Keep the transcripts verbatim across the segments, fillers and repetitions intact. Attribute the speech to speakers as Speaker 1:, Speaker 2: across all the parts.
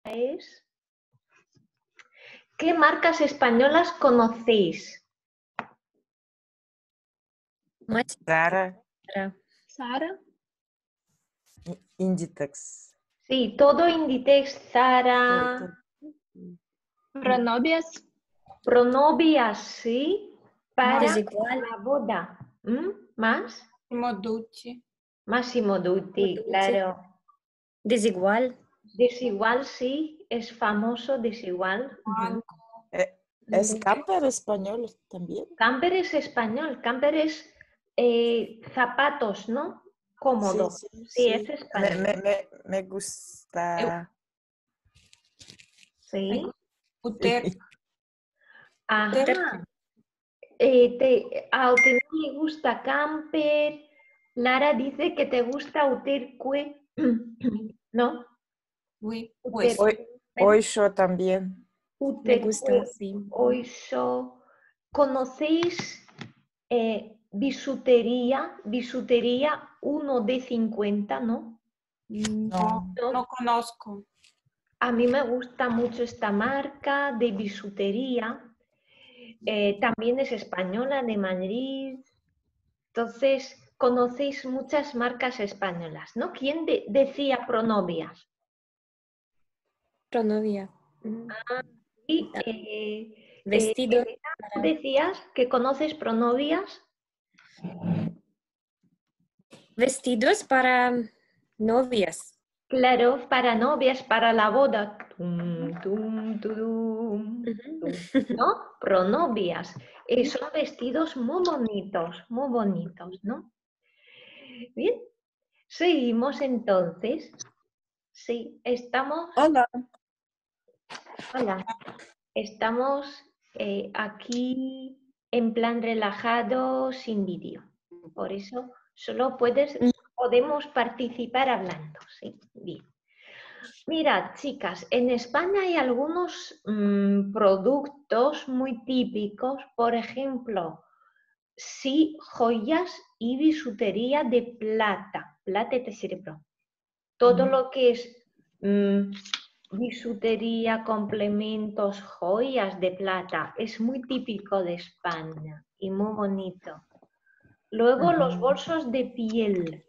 Speaker 1: es, ¿qué marcas españolas conocéis?
Speaker 2: Zara,
Speaker 3: Sara.
Speaker 2: Inditex.
Speaker 1: Sí, todo Inditex, Zara,
Speaker 3: Pronovias.
Speaker 1: Pronovias, sí, para
Speaker 4: Desigual.
Speaker 1: la boda. ¿Mm? ¿Más?
Speaker 3: Moducci.
Speaker 1: Massimo Dutti,
Speaker 4: Dutti.
Speaker 1: claro.
Speaker 4: Desigual.
Speaker 1: Desigual, sí, es famoso, desigual. Ujú.
Speaker 2: Eh, ¿Es camper español también?
Speaker 1: Camper es español, camper es eh, zapatos, ¿no? Cómodo.
Speaker 2: Sí, sí,
Speaker 1: Sí,
Speaker 2: sí.
Speaker 1: es
Speaker 2: Me,
Speaker 1: español.
Speaker 2: me, me, me gusta.
Speaker 1: Sí.
Speaker 3: Uter.
Speaker 1: Ajá. Eh, te, a ti no le gusta camper. Lara dice que te gusta uterque, ¿no?
Speaker 3: Oui.
Speaker 1: Uter-
Speaker 3: Pues.
Speaker 2: Hoy, hoy yo también.
Speaker 4: Me gusta,
Speaker 1: uterque,
Speaker 4: sí.
Speaker 1: oixo. ¿Conocéis eh, bisutería? Bisutería uno de cincuenta, ¿no?
Speaker 3: No,
Speaker 1: No.
Speaker 3: no conozco.
Speaker 1: A mí me gusta mucho esta marca de bisutería. Eh, también es española, de Madrid. Entonces, conocéis muchas marcas españolas, ¿no? ¿Quién de- decía Pronovias?
Speaker 4: Pronovia.
Speaker 1: Y, eh, eh,
Speaker 4: Vestido.
Speaker 1: Elena, ¿tú decías que conoces Pronovias?
Speaker 4: Vestidos para novias.
Speaker 1: Claro, para novias, para la boda. Tum, tum, turum, tum, ¿no? Pronovias. Eh, son vestidos muy bonitos, muy bonitos, ¿no? Bien, seguimos entonces. Sí, estamos.
Speaker 2: Hola.
Speaker 1: Hola. Estamos eh, aquí en plan relajado, sin vídeo. Por eso solo puedes, podemos participar hablando. ¿Sí? Bien. Mirad, chicas, en España hay algunos mm, productos muy típicos, por ejemplo, sí, joyas y bisutería de plata, plata y cerebro. Todo
Speaker 2: Ujú.
Speaker 1: lo que es mm, bisutería, complementos, joyas de plata, es muy típico de España y muy bonito. Luego los
Speaker 2: Ujú.
Speaker 1: bolsos de piel,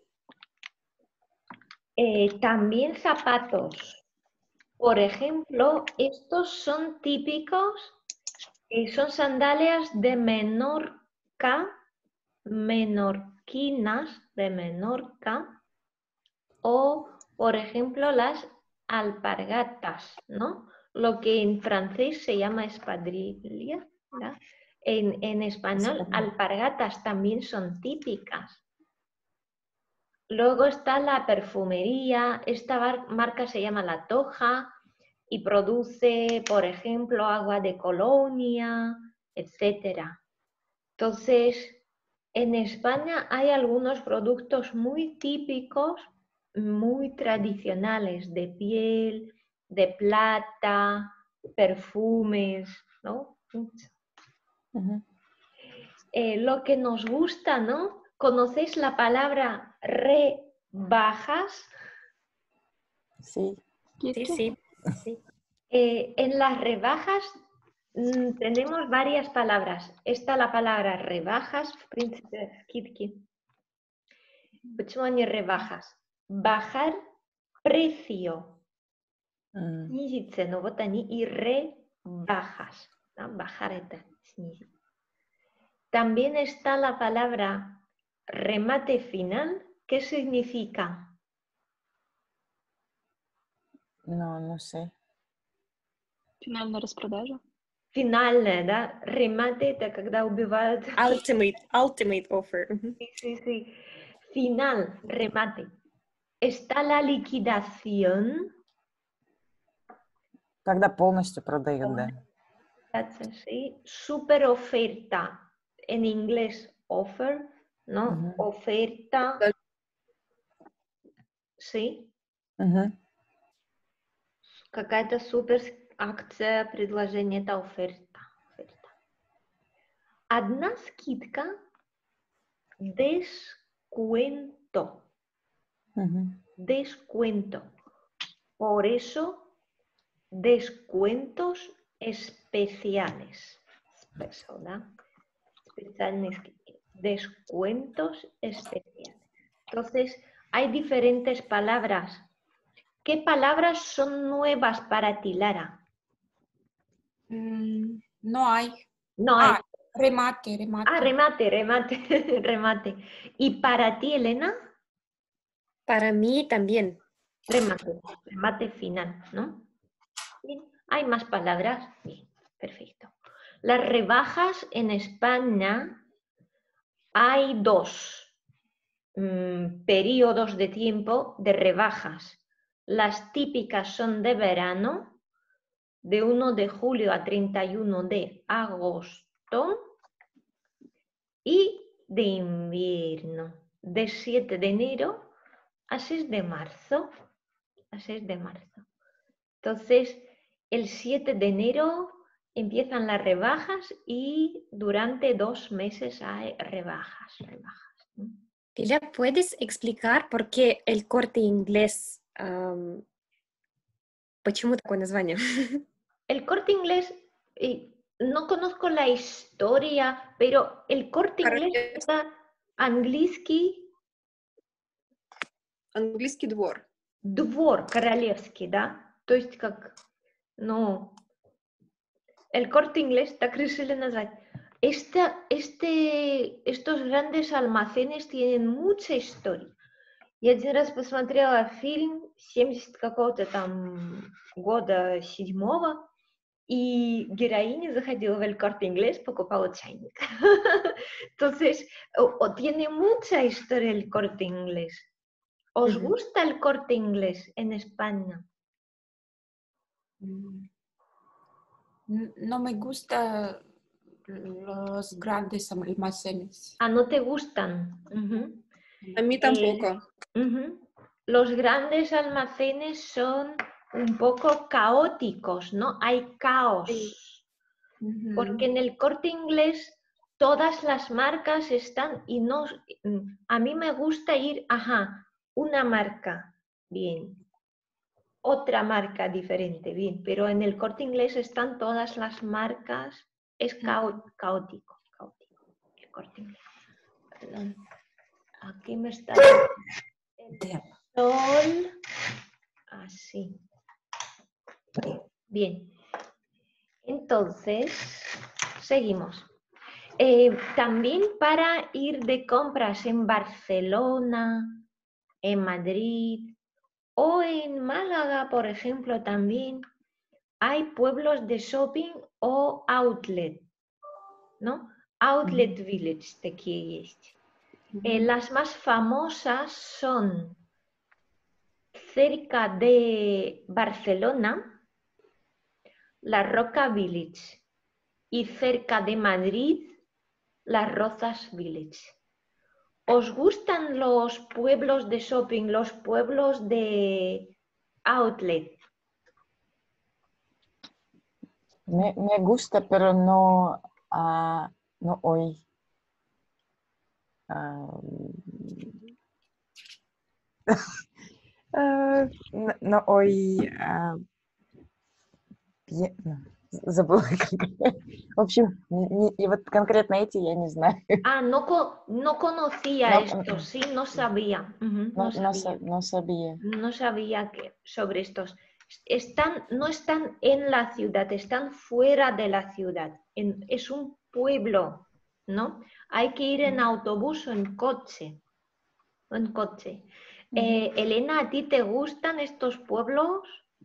Speaker 1: eh, también zapatos. Por ejemplo, estos son típicos, eh, son sandalias de Menorca, menorquinas de Menorca, o, por ejemplo, las alpargatas, ¿no? Lo que en francés se llama espadrilla, ¿verdad? En, en español, alpargatas también son típicas. Luego está la perfumería, esta marca se llama La Toja y produce, por ejemplo, agua de Colonia, etcétera. Entonces, en España hay algunos productos muy típicos, muy tradicionales, de piel, de plata, perfumes, ¿no?
Speaker 2: Ujú.
Speaker 1: Eh, lo que nos gusta, ¿no? ¿Conocéis la palabra rebajas?
Speaker 2: Sí.
Speaker 4: Sí, sí. Sí.
Speaker 1: Eh, en las rebajas mm, tenemos varias palabras. Está la palabra rebajas, príncipe Kitki. Почему они rebajas? Bajar precio.
Speaker 2: Mm.
Speaker 1: Снизить цену. Вот они и rebajas. ¿No? Bajar это, снизить. También está la palabra remate final. ¿Qué significa?
Speaker 2: No, no sé.
Speaker 3: Финальная распродажа.
Speaker 1: Финальное, да? Remate это когда убивают.
Speaker 4: Ultimate, ultimate offer. Мгм.
Speaker 1: Sí, sí, sí. Final, remate. Está la liquidación.
Speaker 2: Когда полностью продают, да.
Speaker 1: Sí. Super oferta. En inglés, offer, ¿no?
Speaker 2: Ujú.
Speaker 1: Oferta. Sí.
Speaker 2: Ujú.
Speaker 1: Какая-то супер акция, предложение, это оферта. Оферта. Одна скидка, descuento.
Speaker 2: Ujú.
Speaker 1: Descuento. Por eso descuentos especiales. Special, descuentos especiales. Entonces, hay diferentes palabras. ¿Qué palabras son nuevas para ti, Lara?
Speaker 3: Mm, no hay.
Speaker 1: No hay.
Speaker 3: Ah, remate, remate.
Speaker 1: Ah, remate, remate, remate. ¿Y para ti, Elena?
Speaker 4: Para mí también.
Speaker 1: Remate, remate final, ¿no? Bien. ¿Hay más palabras? Bien, perfecto. Las rebajas en España hay dos mmm, periodos de tiempo de rebajas. Las típicas son de verano, de uno de julio a treinta y uno de agosto, y de invierno, de siete de enero a seis de marzo. A seis de marzo. Entonces, el siete de enero empiezan las rebajas y durante dos meses hay rebajas, rebajas. ¿no?
Speaker 4: Pilar, ¿puedes explicar por qué el Corte Inglés? Um, почему такое название?
Speaker 1: El Corte Inglés, eh, no conozco la historia, pero el Corte Inglés está английский,
Speaker 5: Английский двор.
Speaker 1: двор королевский, да? То есть как, ну, el Corte Inglés, так решили назвать. Esta, este, estos grandes almacenes tienen mucha historia. Я один раз посмотрела фильм семьдесят какого-то там года седьмого, и героиня заходила в El Corte Inglés, покупала чайник. Entonces, o, o tiene mucha historia el Corte Inglés. ¿Os
Speaker 4: Ujú.
Speaker 1: gusta el Corte Inglés en España?
Speaker 3: Mm, n- No me gustan los grandes almacenes.
Speaker 1: Ah, ¿no te gustan? Ujú.
Speaker 5: A mí tampoco.
Speaker 1: Ujú. Los grandes almacenes son un poco caóticos, ¿no? Hay caos.
Speaker 5: Sí.
Speaker 3: Ujú.
Speaker 1: Porque en el Corte Inglés todas las marcas están y no... A mí me gusta ir, ajá, una marca, bien. Otra marca diferente, bien. Pero en el Corte Inglés están todas las marcas. Es cao- caótico, caótico. El Corte Inglés. Perdón. Aquí me está...
Speaker 2: Damn.
Speaker 1: Sol, así. Bien. Entonces, seguimos. Eh, también para ir de compras en Barcelona, en Madrid o en Málaga, por ejemplo, también hay pueblos de shopping o outlet, ¿no? Outlet Village такие есть. Eh, las más famosas son cerca de Barcelona, la Roca Village, y cerca de Madrid, las Rozas Village. ¿Os gustan los pueblos de shopping, los pueblos de outlet?
Speaker 2: Me, me gusta, pero no, ah, no hoy. Ah, а, no, no hoy. а, я- ну, забыла как. В общем, не- не- и вот конкретно эти я не знаю.
Speaker 1: Ah, no, co- no conocía
Speaker 2: No,
Speaker 1: esto,
Speaker 2: mm,
Speaker 1: sí, no sabía. Ujú,
Speaker 2: No,
Speaker 1: no
Speaker 2: no,
Speaker 1: sabía.
Speaker 2: sa- no sabía.
Speaker 1: No sabía que, sobre estos. Están, no están en la ciudad, están fuera de la ciudad. En- es un pueblo, ¿no? Hay que ir en autobús o en coche. o en coche. Eh, Elena, ¿a ti te gustan estos pueblos?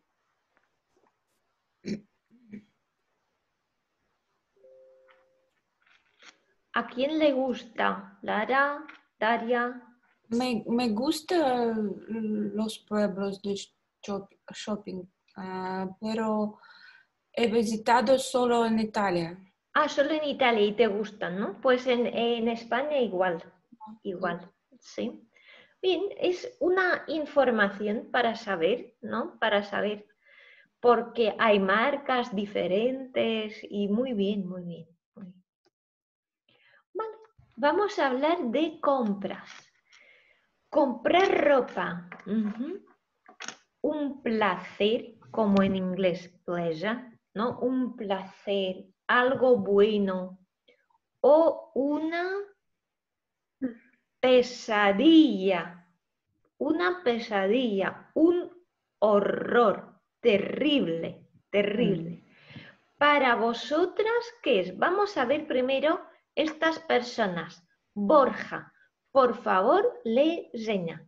Speaker 1: ¿A quién le gusta? ¿Lara? ¿Daria?
Speaker 3: Me, me gustan los pueblos de shop- shopping, ah, pero he visitado solo en Italia.
Speaker 1: Ah, solo en Italia y te gustan, ¿no? Pues en, en España igual, igual, sí. Bien, es una información para saber, ¿no? Para saber, porque hay marcas diferentes y muy bien, muy bien. Muy bien. Vale, vamos a hablar de compras. Comprar ropa. Ujú. Un placer como en inglés, pleasure, ¿no? Un placer, algo bueno o una pesadilla, una pesadilla, un horror terrible, terrible. Para vosotras, ¿qué es? Vamos a ver primero estas personas. Borja, por favor, lee Zenia.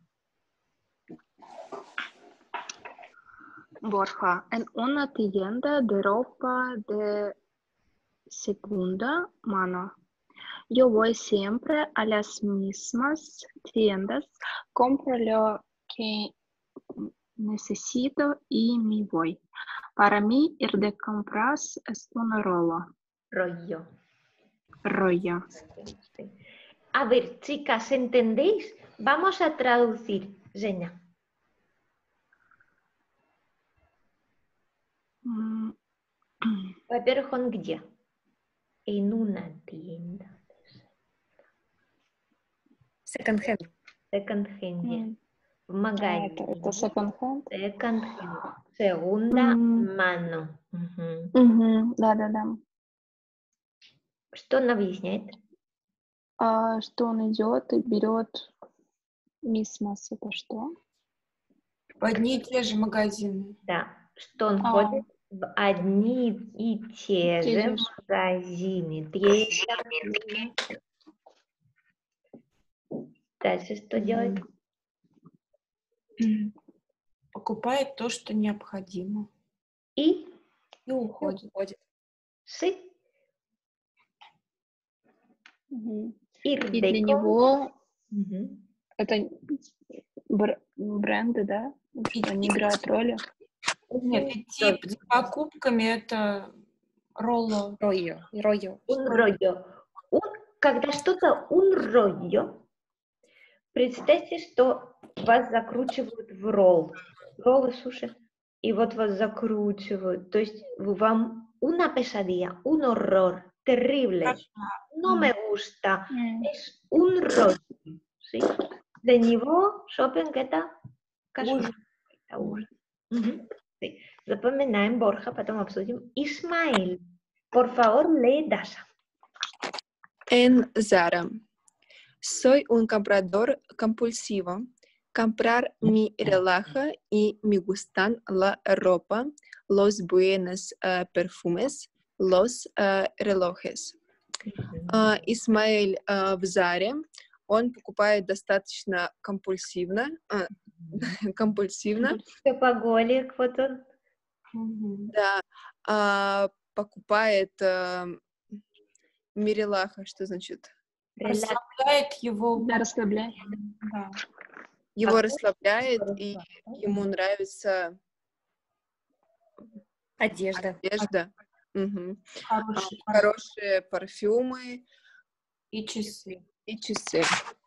Speaker 6: Borja, en una tienda de ropa de segunda mano. Yo voy siempre a las mismas tiendas, compro lo que necesito y me voy. Para mí, ir de compras es un rollo.
Speaker 1: Rollo.
Speaker 6: Rollo.
Speaker 1: Sí. A ver, chicas, ¿entendéis? Vamos a traducir, Zenia.
Speaker 6: Mm.
Speaker 1: Во-первых, где? En una tienda.
Speaker 4: Second hand.
Speaker 1: Second hand.
Speaker 6: Mm.
Speaker 1: В
Speaker 6: А,
Speaker 1: магазине.
Speaker 6: это, это second-hand?
Speaker 1: Second hand. Segunda
Speaker 6: М.
Speaker 1: mano. Угу.
Speaker 6: Мгм. Да-да-да.
Speaker 1: Что он объясняет?
Speaker 6: А что он идет и берет мисмас, это что?
Speaker 3: В одни и те же магазины.
Speaker 1: Да. Что он
Speaker 6: А.
Speaker 1: ходит в одни и те
Speaker 6: Те
Speaker 1: же
Speaker 6: же.
Speaker 1: магазины. Третья. Дальше что делать?
Speaker 3: Покупает то, что необходимо.
Speaker 1: И
Speaker 3: И уходит.
Speaker 4: Уходит.
Speaker 1: sí.
Speaker 6: Мгм.
Speaker 1: Ir
Speaker 6: И
Speaker 1: de
Speaker 6: для
Speaker 1: com-
Speaker 6: него
Speaker 1: Угу.
Speaker 6: это бр- бренды, да? Что они играют роли?
Speaker 3: Нет, идти за покупками это ролло.
Speaker 4: Rollo. Rollo.
Speaker 1: Un rollo. Un- когда что-то un rollo, представьте, что вас закручивают в ролл. Роллы суши. И вот вас закручивают. То есть вы- вам una pesadilla, un horror terrible. No me gusta.
Speaker 6: М.
Speaker 1: Es un rollo. ¿Sí? Для него шопинг это кошмар.
Speaker 3: Ужас.
Speaker 1: Это ужас. Угу. Sí. Запоминаем Борja, потом обсудим. Ismael, por favor, lee Dasha.
Speaker 5: En Zara. Soy un comprador compulsivo. Comprar me relaja y me gustan la ropa, los buenos uh, perfumes, los uh, relojes. Uh, Исмаэль uh, в Заре, он покупает достаточно компульсивно, uh, компульсивно,
Speaker 1: Шопоголик, вот он.
Speaker 3: Мгм.
Speaker 5: да, uh, покупает uh, Мирелаха, что значит?
Speaker 1: Релакс.
Speaker 3: Расслабляет его.
Speaker 6: Для расслабления.
Speaker 3: Да.
Speaker 5: Его
Speaker 1: А
Speaker 5: расслабляет,
Speaker 1: Хорошо.
Speaker 5: и ему нравится
Speaker 4: Одежда.
Speaker 5: одежда. Мгм. А,
Speaker 3: Хороший парфюм
Speaker 5: Хорошие парфюмы
Speaker 3: и часы.
Speaker 5: и часы.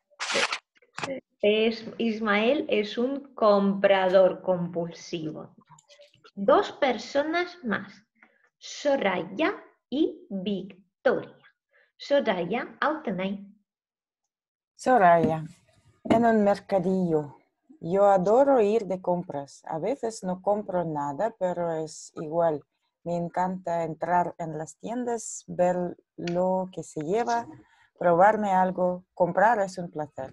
Speaker 1: Es, Ismael es un comprador compulsivo. Dos personas más, Soraya y Victoria. Soraya, Autenay.
Speaker 2: Soraya, en un mercadillo. Yo adoro ir de compras. A veces no compro nada, pero es igual. Me encanta entrar en las tiendas, ver lo que se lleva, probarme algo. Comprar es un placer.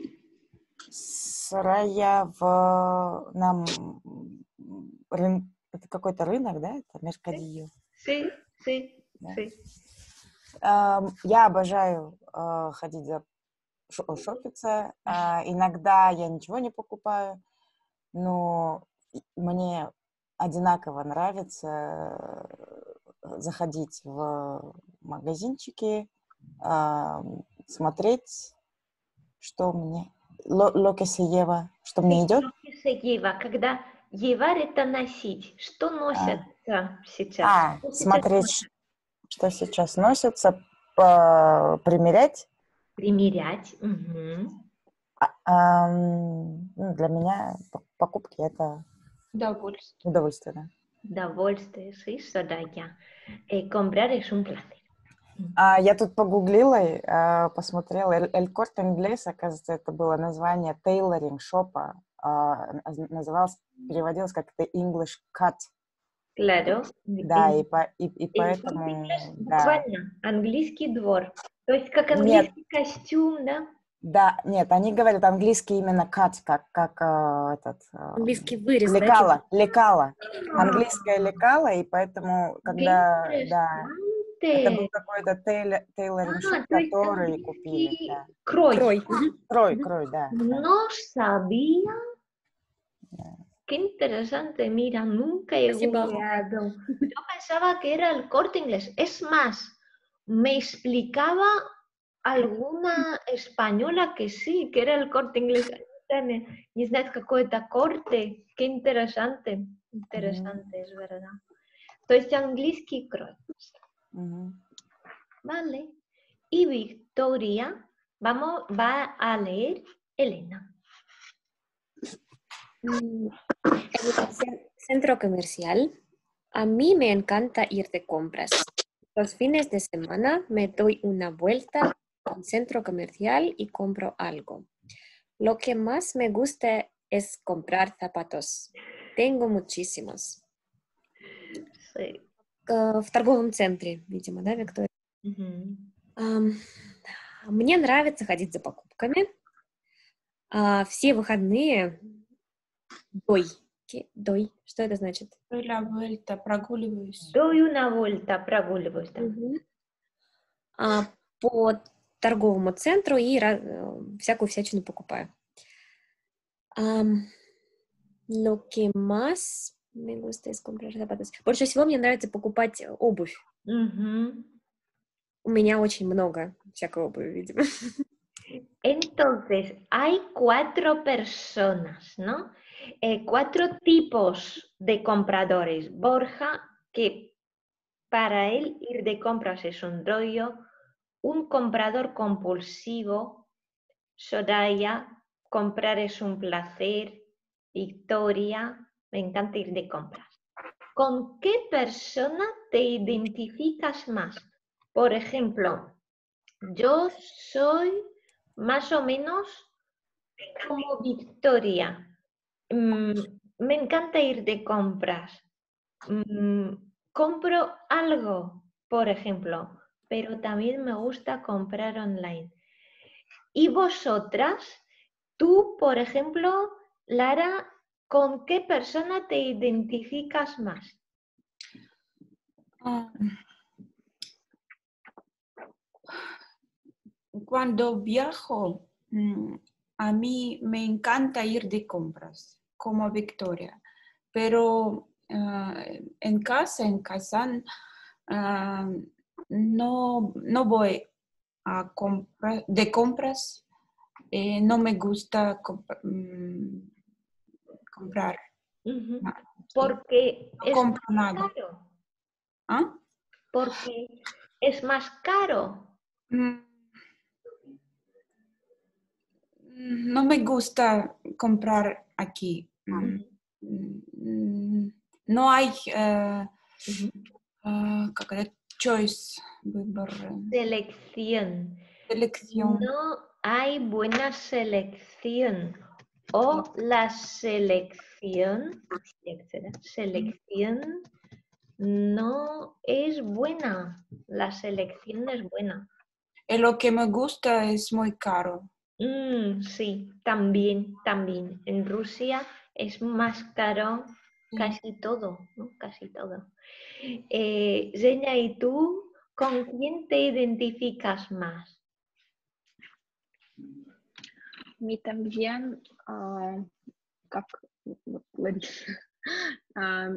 Speaker 2: Soraya в нам рын- это какой-то рынок, да? Это меркадillo.
Speaker 1: Sí, sí,
Speaker 2: Да.
Speaker 1: sí.
Speaker 2: Ам, Я обожаю а, ходить за шо- шопиться. А, Иногда я ничего не покупаю, но и- мне одинаково нравится э, заходить в магазинчики, а, смотреть, что мне... Lo, lo que se lleva, что мне
Speaker 1: Sí,
Speaker 2: идет.
Speaker 1: lo que se lleva, когда llevar это носить. Что носят сейчас?
Speaker 2: А,
Speaker 1: Что сейчас
Speaker 2: смотреть,
Speaker 1: носят?
Speaker 2: ш- что сейчас носится, по- примерять.
Speaker 1: Примерять. Угу.
Speaker 2: А, ам, ну, для меня п- покупки — это
Speaker 3: Удовольствие.
Speaker 2: удовольствие, да.
Speaker 1: Удовольствие, sí, Soraya. Eh, comprar es un placer.
Speaker 2: А, я тут погуглила, а, посмотрела. El, El Corte Inglés, оказывается, это было название тейлоринг шопа а, называлось, переводилось как The English Cut.
Speaker 1: Claro.
Speaker 2: Да,
Speaker 1: En-
Speaker 2: и, по, и, и
Speaker 1: el
Speaker 2: поэтому,
Speaker 1: Corte Inglés,
Speaker 2: да.
Speaker 1: буквально, английский двор. То есть как
Speaker 2: Нет,
Speaker 1: английский костюм, да?
Speaker 2: да, нет, они говорят английский именно cut, как, как э, этот, э,
Speaker 4: Английский вырез, да?
Speaker 2: лекало,
Speaker 4: типа?
Speaker 2: лекало.
Speaker 1: Ah,
Speaker 2: Английское лекало, и поэтому,
Speaker 1: qué
Speaker 2: когда, да, это был
Speaker 1: interesante.
Speaker 2: какой-то тейлор, тейлоринг-шоп,
Speaker 1: Ah, то есть
Speaker 2: который купили,
Speaker 1: английский
Speaker 2: да.
Speaker 1: крой.
Speaker 4: Крой. Мгм.
Speaker 2: Крой,
Speaker 4: Мгм.
Speaker 2: крой, да. да,
Speaker 1: No sabía.
Speaker 2: да.
Speaker 1: Qué interesante. Mira, nunca he
Speaker 4: Спасибо.
Speaker 1: googleado. Yo pensaba que era el Corte Inglés. Es más, me explicaba alguna española que sí, que era el Corte Inglés. Не знает, какой это корте. Qué interesante. Interesante, es verdad. То есть английский крой.
Speaker 2: Мгм.
Speaker 1: Vale. Y Victoria, vamos, va a leer Elena.
Speaker 4: Mm, En el cen- centro comercial, a mí me encanta ir de compras. Los fines de semana me doy una vuelta al centro comercial y compro algo. Lo que más me gusta es comprar zapatos. Tengo muchísimos.
Speaker 1: Sí.
Speaker 4: Э, В торговом центре, видимо, да, Виктория?
Speaker 1: Ujú.
Speaker 4: Ам, Мне нравится ходить за покупками. А, Все выходные дой. Ки- Дой. Что это значит?
Speaker 3: Doy la vuelta, прогуливаюсь.
Speaker 1: Doy una vuelta, прогуливаюсь там.
Speaker 4: Мгм. А, По торговому центру и ра- э, всякую всячину покупаю. Ам, Lo que más me gusta es comprar zapatos. Больше всего мне нравится покупать э, обувь.
Speaker 1: Ujú.
Speaker 4: У меня очень много всякой обуви, видимо.
Speaker 1: Entonces, hay cuatro personas, ¿no? Eh, cuatro tipos de compradores. Borja, que para él ir de compras es un rollo. Un comprador compulsivo. Soraya, comprar es un placer. Victoria, me encanta ir de compras. ¿Con qué persona te identificas más? Por ejemplo, yo soy más o menos como Victoria. Mm, me encanta ir de compras. Mm, compro algo, por ejemplo, pero también me gusta comprar online. ¿Y vosotras? Tú, por ejemplo, Lara, ¿con qué persona te identificas más?
Speaker 3: Ah, Cuando viajo, mm, a mí me encanta ir de compras, como Victoria, pero ah, en casa, en Kazán, ah, no, no voy a comprar, de compras, eh, no me gusta comp- mm, comprar.
Speaker 1: Ujú.
Speaker 3: nada, sí.
Speaker 1: Porque
Speaker 3: No
Speaker 1: es
Speaker 3: compro
Speaker 1: más
Speaker 3: nada.
Speaker 1: caro.
Speaker 3: ¿Ah?
Speaker 1: Porque es más caro.
Speaker 3: Mm, No me gusta comprar aquí. Mm, mm, No hay, eh,
Speaker 1: Ujú.
Speaker 3: ah, как это, choice, выбор, э,
Speaker 1: Selección.
Speaker 3: selección.
Speaker 1: No hay buena selección. O la selección, etcétera, selección no es buena. La selección no es buena.
Speaker 3: Y lo que me gusta es muy caro.
Speaker 1: Mm, sí, también, también. En Rusia es más caro
Speaker 3: Sí.
Speaker 1: casi todo, ¿no? Casi todo. Eh, Zenia, ¿y tú con quién te identificas más?
Speaker 6: Mi también, ah, как вот Лариса, а,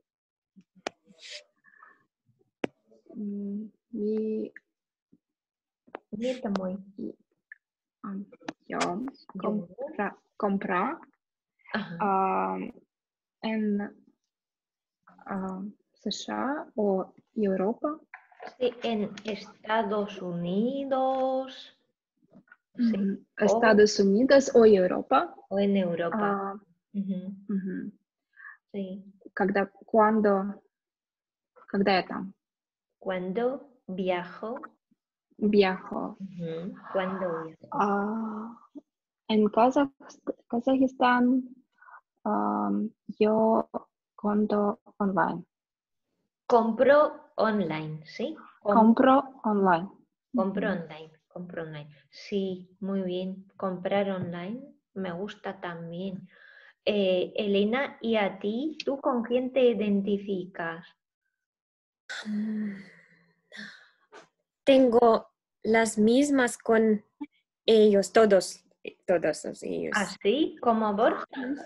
Speaker 6: м, mi,
Speaker 1: Nieta muy.
Speaker 6: а, yo
Speaker 1: Yo.
Speaker 6: compra, compra
Speaker 1: Ajá.
Speaker 6: а, en а, США o Europa.
Speaker 1: Sí, en Estados Unidos. Sí.
Speaker 6: Мгм.
Speaker 1: O,
Speaker 6: Estados Unidos o Europa.
Speaker 1: o en Europa.
Speaker 6: А,
Speaker 1: Ujú,
Speaker 6: мгм.
Speaker 1: sí.
Speaker 6: Когда, cuando, когда я там
Speaker 1: Cuando viajo.
Speaker 6: viajo.
Speaker 1: Ujú, Cuando viajo.
Speaker 6: А, En Kazaj- Kazajistán um, yo compro online.
Speaker 1: Compro online, ¿sí? Com-
Speaker 6: Compro online.
Speaker 1: compro online, compro online. Sí, muy bien. Comprar online me gusta también. Eh, Elena, ¿y a ti? ¿Tú con quién te identificas?
Speaker 4: Mm, Tengo las mismas con ellos, todos, todos los ellos.
Speaker 1: ¿Así? ¿Como Borja?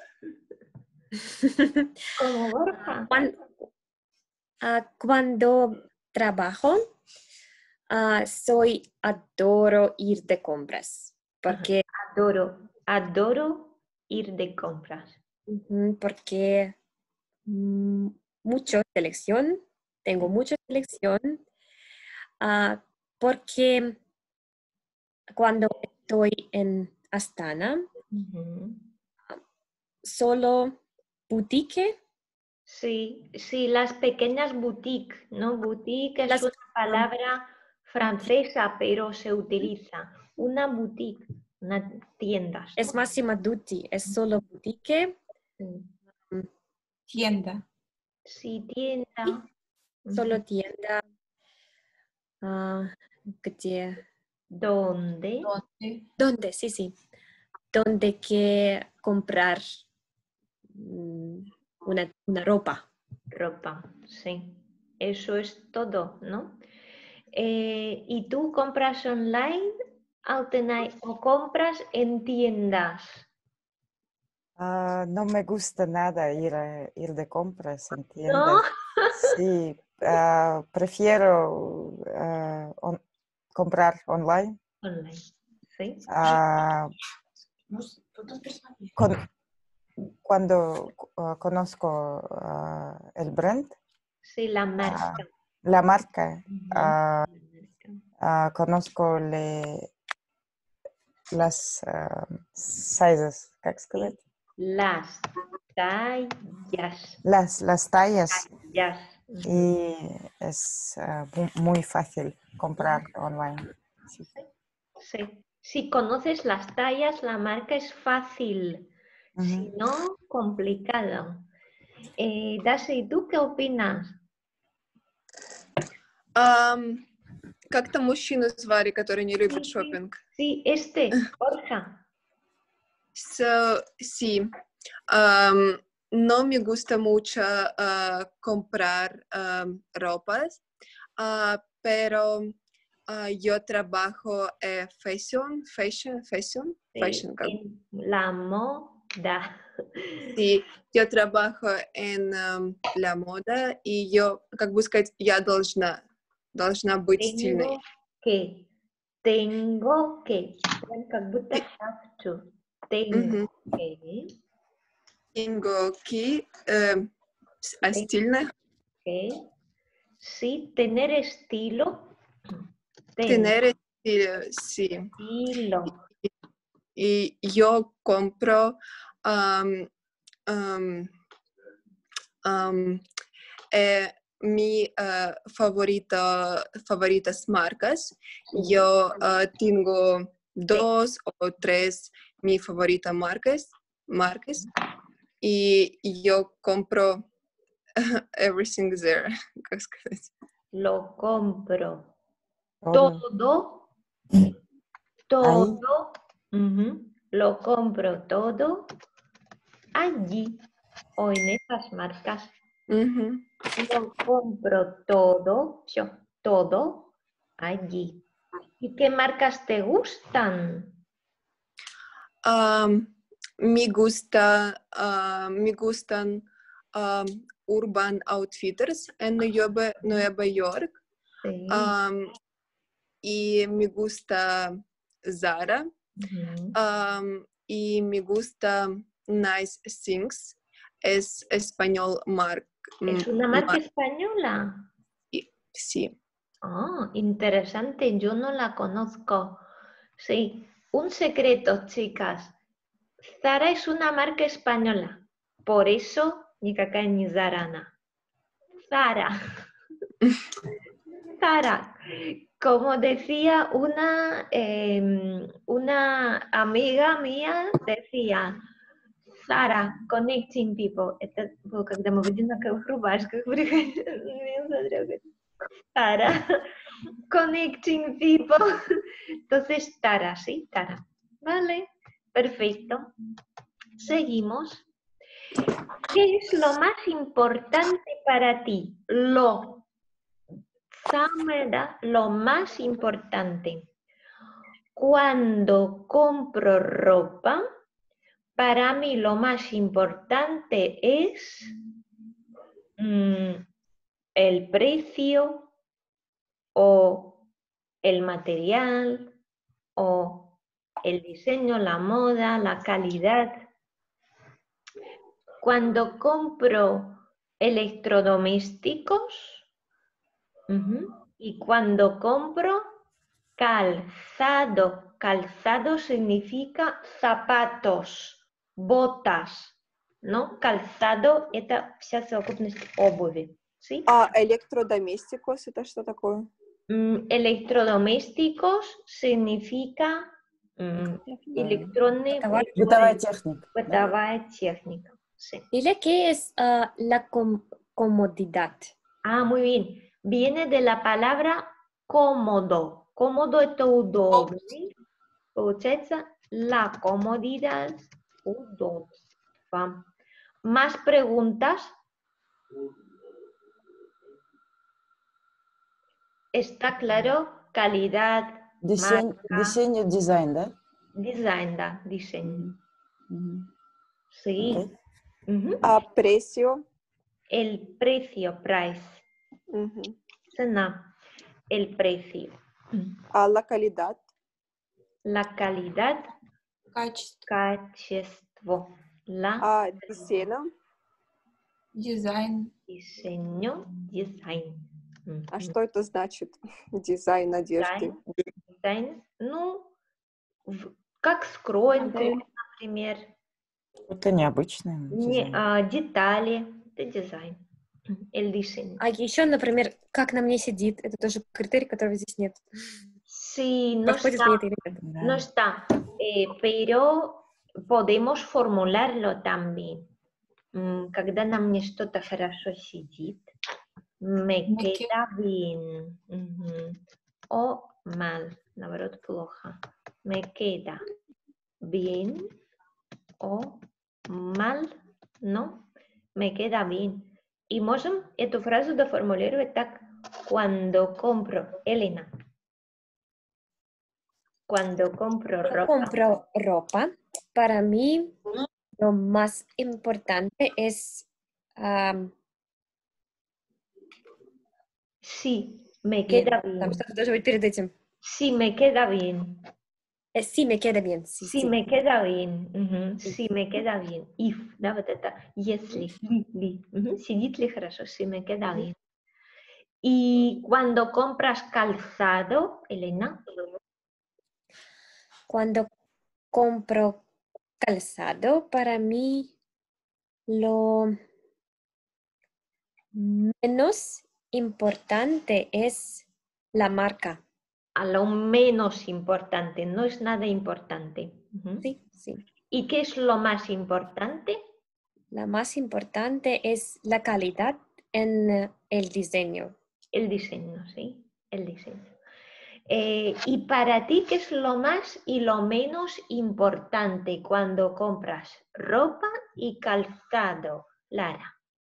Speaker 1: ¿Como Borja?
Speaker 4: Cuan- ah, Cuando trabajo, ah, soy adoro ir de compras, porque,
Speaker 1: Adoro, adoro ir de compras.
Speaker 4: ujú, porque mm, mucha selección, tengo mucha selección, ah, porque cuando estoy en Astana,
Speaker 1: Ujú.
Speaker 4: solo boutique,
Speaker 1: Sí, sí, las pequeñas boutiques, ¿no? Boutique es
Speaker 4: Las-
Speaker 1: una palabra francesa, pero se utiliza. Una boutique, una tienda.
Speaker 4: es Massima Dutti, es solo boutique, mm,
Speaker 3: Tienda.
Speaker 1: Sí, tienda.
Speaker 4: solo
Speaker 1: Ujú.
Speaker 4: tienda, ah, где-
Speaker 1: ¿Dónde?
Speaker 3: ¿Dónde?
Speaker 4: ¿Dónde? Sí, sí. Donde que comprar mm, una, una ropa.
Speaker 1: Ropa, sí. Eso es todo, ¿no? Eh, ¿y tú compras online o, tenai- o compras en tiendas?
Speaker 2: Ah, no me gusta nada ir, a- ir de compras en
Speaker 1: ¿No?
Speaker 2: tiendas. Sí, ah, prefiero ah, on- comprar online.
Speaker 1: Online, sí.
Speaker 2: Ah, con- cuando ah, conozco ah, el brand,
Speaker 1: Sí, la
Speaker 2: ah,
Speaker 1: marca.
Speaker 2: la marca,
Speaker 1: Ujú.
Speaker 2: ah,
Speaker 1: La marca.
Speaker 2: ah, conozco le- las ah, sizes, ¿как сказать?
Speaker 1: Las tallas.
Speaker 2: Las, las tallas
Speaker 1: Tallas. Ujú.
Speaker 2: y es ah, mu- muy fácil comprar online. Sí.
Speaker 1: Sí. Si conoces las tallas, la marca es fácil. Si
Speaker 2: Ujú.
Speaker 1: no, complicado. Eh, Dasi, ¿tú qué opinas?
Speaker 5: Ам, как там мужчину звали, который не любит
Speaker 1: Sí, sí,
Speaker 5: шопинг?
Speaker 1: sí, este, Borja.
Speaker 5: So, sí. Am, no me gusta mucho ah, comprar am, ropas, ah, pero ah, yo trabajo en fashion, fashion, fashion,
Speaker 1: Sí,
Speaker 5: fashion, как-
Speaker 1: en la moda.
Speaker 5: Sí, yo trabajo en am, la moda y yo, как бы сказать, я должна, должна быть стильной.
Speaker 1: Tengo que, tengo que, как будто
Speaker 5: Sí.
Speaker 1: have to. Tengo
Speaker 5: Мгм.
Speaker 1: que,
Speaker 5: Tengo que э, с- а
Speaker 1: Tengo
Speaker 5: стильно
Speaker 1: que, sí, tener estilo. Tener
Speaker 5: tener estilo, sí.
Speaker 1: estilo.
Speaker 5: Y yo compro am, am, am, eh, mi eh, favorito, favoritas marcas.
Speaker 1: Sí.
Speaker 5: Yo eh, tengo dos o tres mi favoritas marcas, marcas y yo compro everything there. ¿Cómo сказать?
Speaker 1: Lo compro.
Speaker 2: Todo
Speaker 1: Todo,
Speaker 2: ahí.
Speaker 1: todo. Ujú. Lo compro todo allí o en esas marcas.
Speaker 5: Мгм.
Speaker 1: Lo compro todo, yo, todo allí. ¿Y qué marcas te gustan?
Speaker 5: Am, me gusta, ah, me gustan am, Urban Outfitters en Nueva, Nueva York.
Speaker 1: Sí.
Speaker 5: Am, y me gusta Zara.
Speaker 1: Ujú.
Speaker 5: Am, y me gusta Nice Things. Es español mark,
Speaker 1: ¿Es
Speaker 5: m-
Speaker 1: una marca
Speaker 5: mar-
Speaker 1: española?
Speaker 5: sí.
Speaker 1: Ah, interesante, yo no la conozco. Sí, un secreto, chicas. Zara es una marca española. Por eso, ni caca ni Zarana. Zara. Zara. como decía una, em, una amiga mía, decía, Сара, connecting people. Это было, когда мы в одинаковых рубашках приходили. Сара, connecting people. Entonces, Tara, sí, Tara. Vale, perfecto. Seguimos. ¿Qué es lo más importante para ti? Lo, самое, lo más importante. Cuando compro ropa, para mí lo más importante es mm, el precio o el material o el diseño, la moda, la calidad. Cuando compro electrodomésticos uh-huh, y cuando compro calzado, calzado significa zapatos, botas, ¿no? Calzado – это вся совокупность обуви, ¿sí?
Speaker 5: А электродоместикус это что такое?
Speaker 1: Mm, electrodomésticos significa mm, electróнные
Speaker 2: Бытовая техника.
Speaker 1: Бытовая техника. Sí.
Speaker 4: Dile qué es uh, la com comodidad.
Speaker 1: Ah, muy bien. Viene de la palabra cómodo. Cómodo – это удобный. Получается, la comodidad, удобство. ¿Más preguntas? ¿Está claro? Calidad,
Speaker 2: Diseño, diseño, dizайн, да?
Speaker 1: Design, да, diseño.
Speaker 2: Mm-hmm.
Speaker 1: Sí.
Speaker 2: Okay.
Speaker 1: Uh-huh.
Speaker 5: А precio?
Speaker 1: El precio, price.
Speaker 5: Uh-huh.
Speaker 1: Цена, el precio.
Speaker 5: А la calidad?
Speaker 1: La calidad,
Speaker 3: Качество.
Speaker 1: качество. La
Speaker 5: А diseño?
Speaker 3: Дизайн.
Speaker 1: diseño, design. Uh-huh.
Speaker 5: А что это значит? Дизайн одежды.
Speaker 1: Design, ну, в, как скроен клуб, например.
Speaker 2: Это необычное.
Speaker 1: Не, а, детали, это дизайн. El diseño.
Speaker 4: А еще, например, как на мне сидит. Это тоже критерий, которого здесь нет.
Speaker 1: Sí, no está, no está, eh, pero podemos formularlo también. Когда на мне что-то хорошо сидит, me
Speaker 3: Me
Speaker 1: queda bien. Uh-huh. O mal, наоборот, плохо. Me queda bien o mal, ¿no? Me queda bien. Y можем эту фразу доформулировать так. Cuando compro, Elena. Cuando compro ropa.
Speaker 4: Compro ropa. Para mí, lo más importante es... Um,
Speaker 1: sí, me queda bien.
Speaker 4: Там что-то должно быть перед этим.
Speaker 1: Sí, me queda bien.
Speaker 4: Eh, sí, me queda bien. Sí,
Speaker 1: sí,
Speaker 4: sí.
Speaker 1: me queda bien. Uh-huh. Sí, me queda bien. If, да, вот это. Если, ли, ли. Uh-huh. Сидит ли хорошо, sí, me queda bien. Y cuando compras calzado, Elena.
Speaker 4: Cuando compro calzado, para mí lo menos importante es la marca.
Speaker 1: A lo menos importante, no es nada importante. Uh-huh.
Speaker 4: Sí, sí.
Speaker 1: ¿Y qué es lo más importante?
Speaker 4: La más importante es la calidad en el diseño.
Speaker 1: El diseño, sí, el diseño. Eh, ¿Y para ti qué es lo más y lo menos importante cuando compras ropa y calzado, Lara?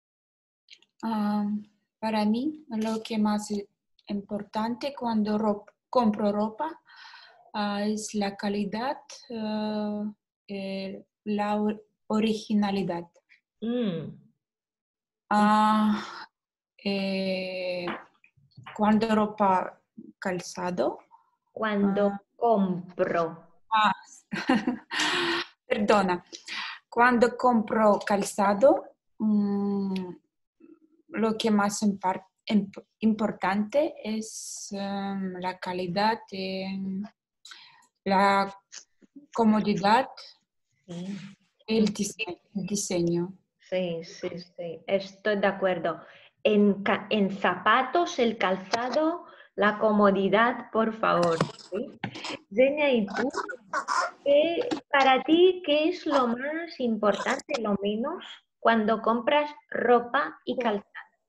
Speaker 3: Um, para mí, lo que más importante cuando ro compro ropa uh, es la calidad, uh, eh, la or originalidad.
Speaker 1: Mm.
Speaker 3: Uh, eh, cuando ropa calzado.
Speaker 1: Cuando uh, compro.
Speaker 3: Ah, perdona. Cuando compro calzado, um, lo que más impar imp importante es um, la calidad, eh, la comodidad,
Speaker 1: sí.
Speaker 3: el, dise el diseño.
Speaker 1: Sí, sí, sí, estoy de acuerdo. En, en zapatos, el calzado La comodidad, por favor. ¿Sí? Zenia, ¿y tú? ¿Qué- para ti, ¿qué es lo más importante, lo menos, cuando compras ropa y calzado?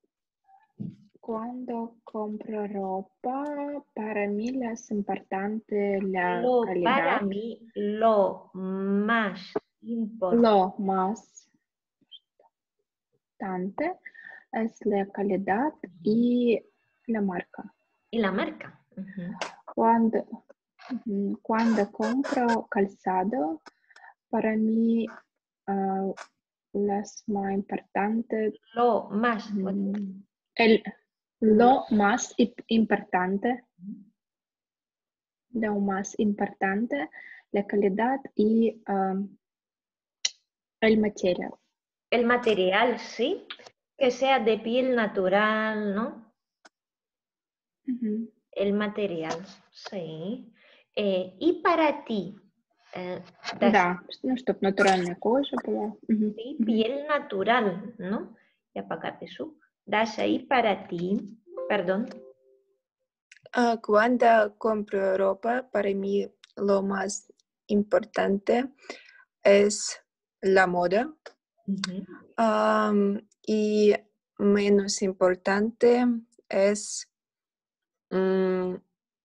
Speaker 6: Cuando compro ropa, para mí es importante la
Speaker 1: Lo, para
Speaker 6: calidad.
Speaker 1: mí, lo más importante.
Speaker 6: Lo más importante es la calidad y la marca.
Speaker 1: Y la marca. Ujú.
Speaker 6: Cuando, ujú, cuando compro calzado, para mí ah, las más importante,
Speaker 1: Lo más.
Speaker 6: mm, el, lo más ip- importante, lo más importante, la calidad y ah, el material.
Speaker 1: El material, sí. Que sea de piel natural, ¿no?
Speaker 6: Угу.
Speaker 1: El material, sí. Eh, y para ti, eh, das-
Speaker 6: Да, ну, чтобы натуральная кожа была. Мгм.
Speaker 1: sí,
Speaker 6: Мгм.
Speaker 1: piel natural, ¿no? Ya para eso. Das ahí para ti, perdón.
Speaker 5: Ah, cuando compro ropa, para mí lo más importante es la moda.
Speaker 1: Ujú.
Speaker 5: Am, y menos importante es, mm,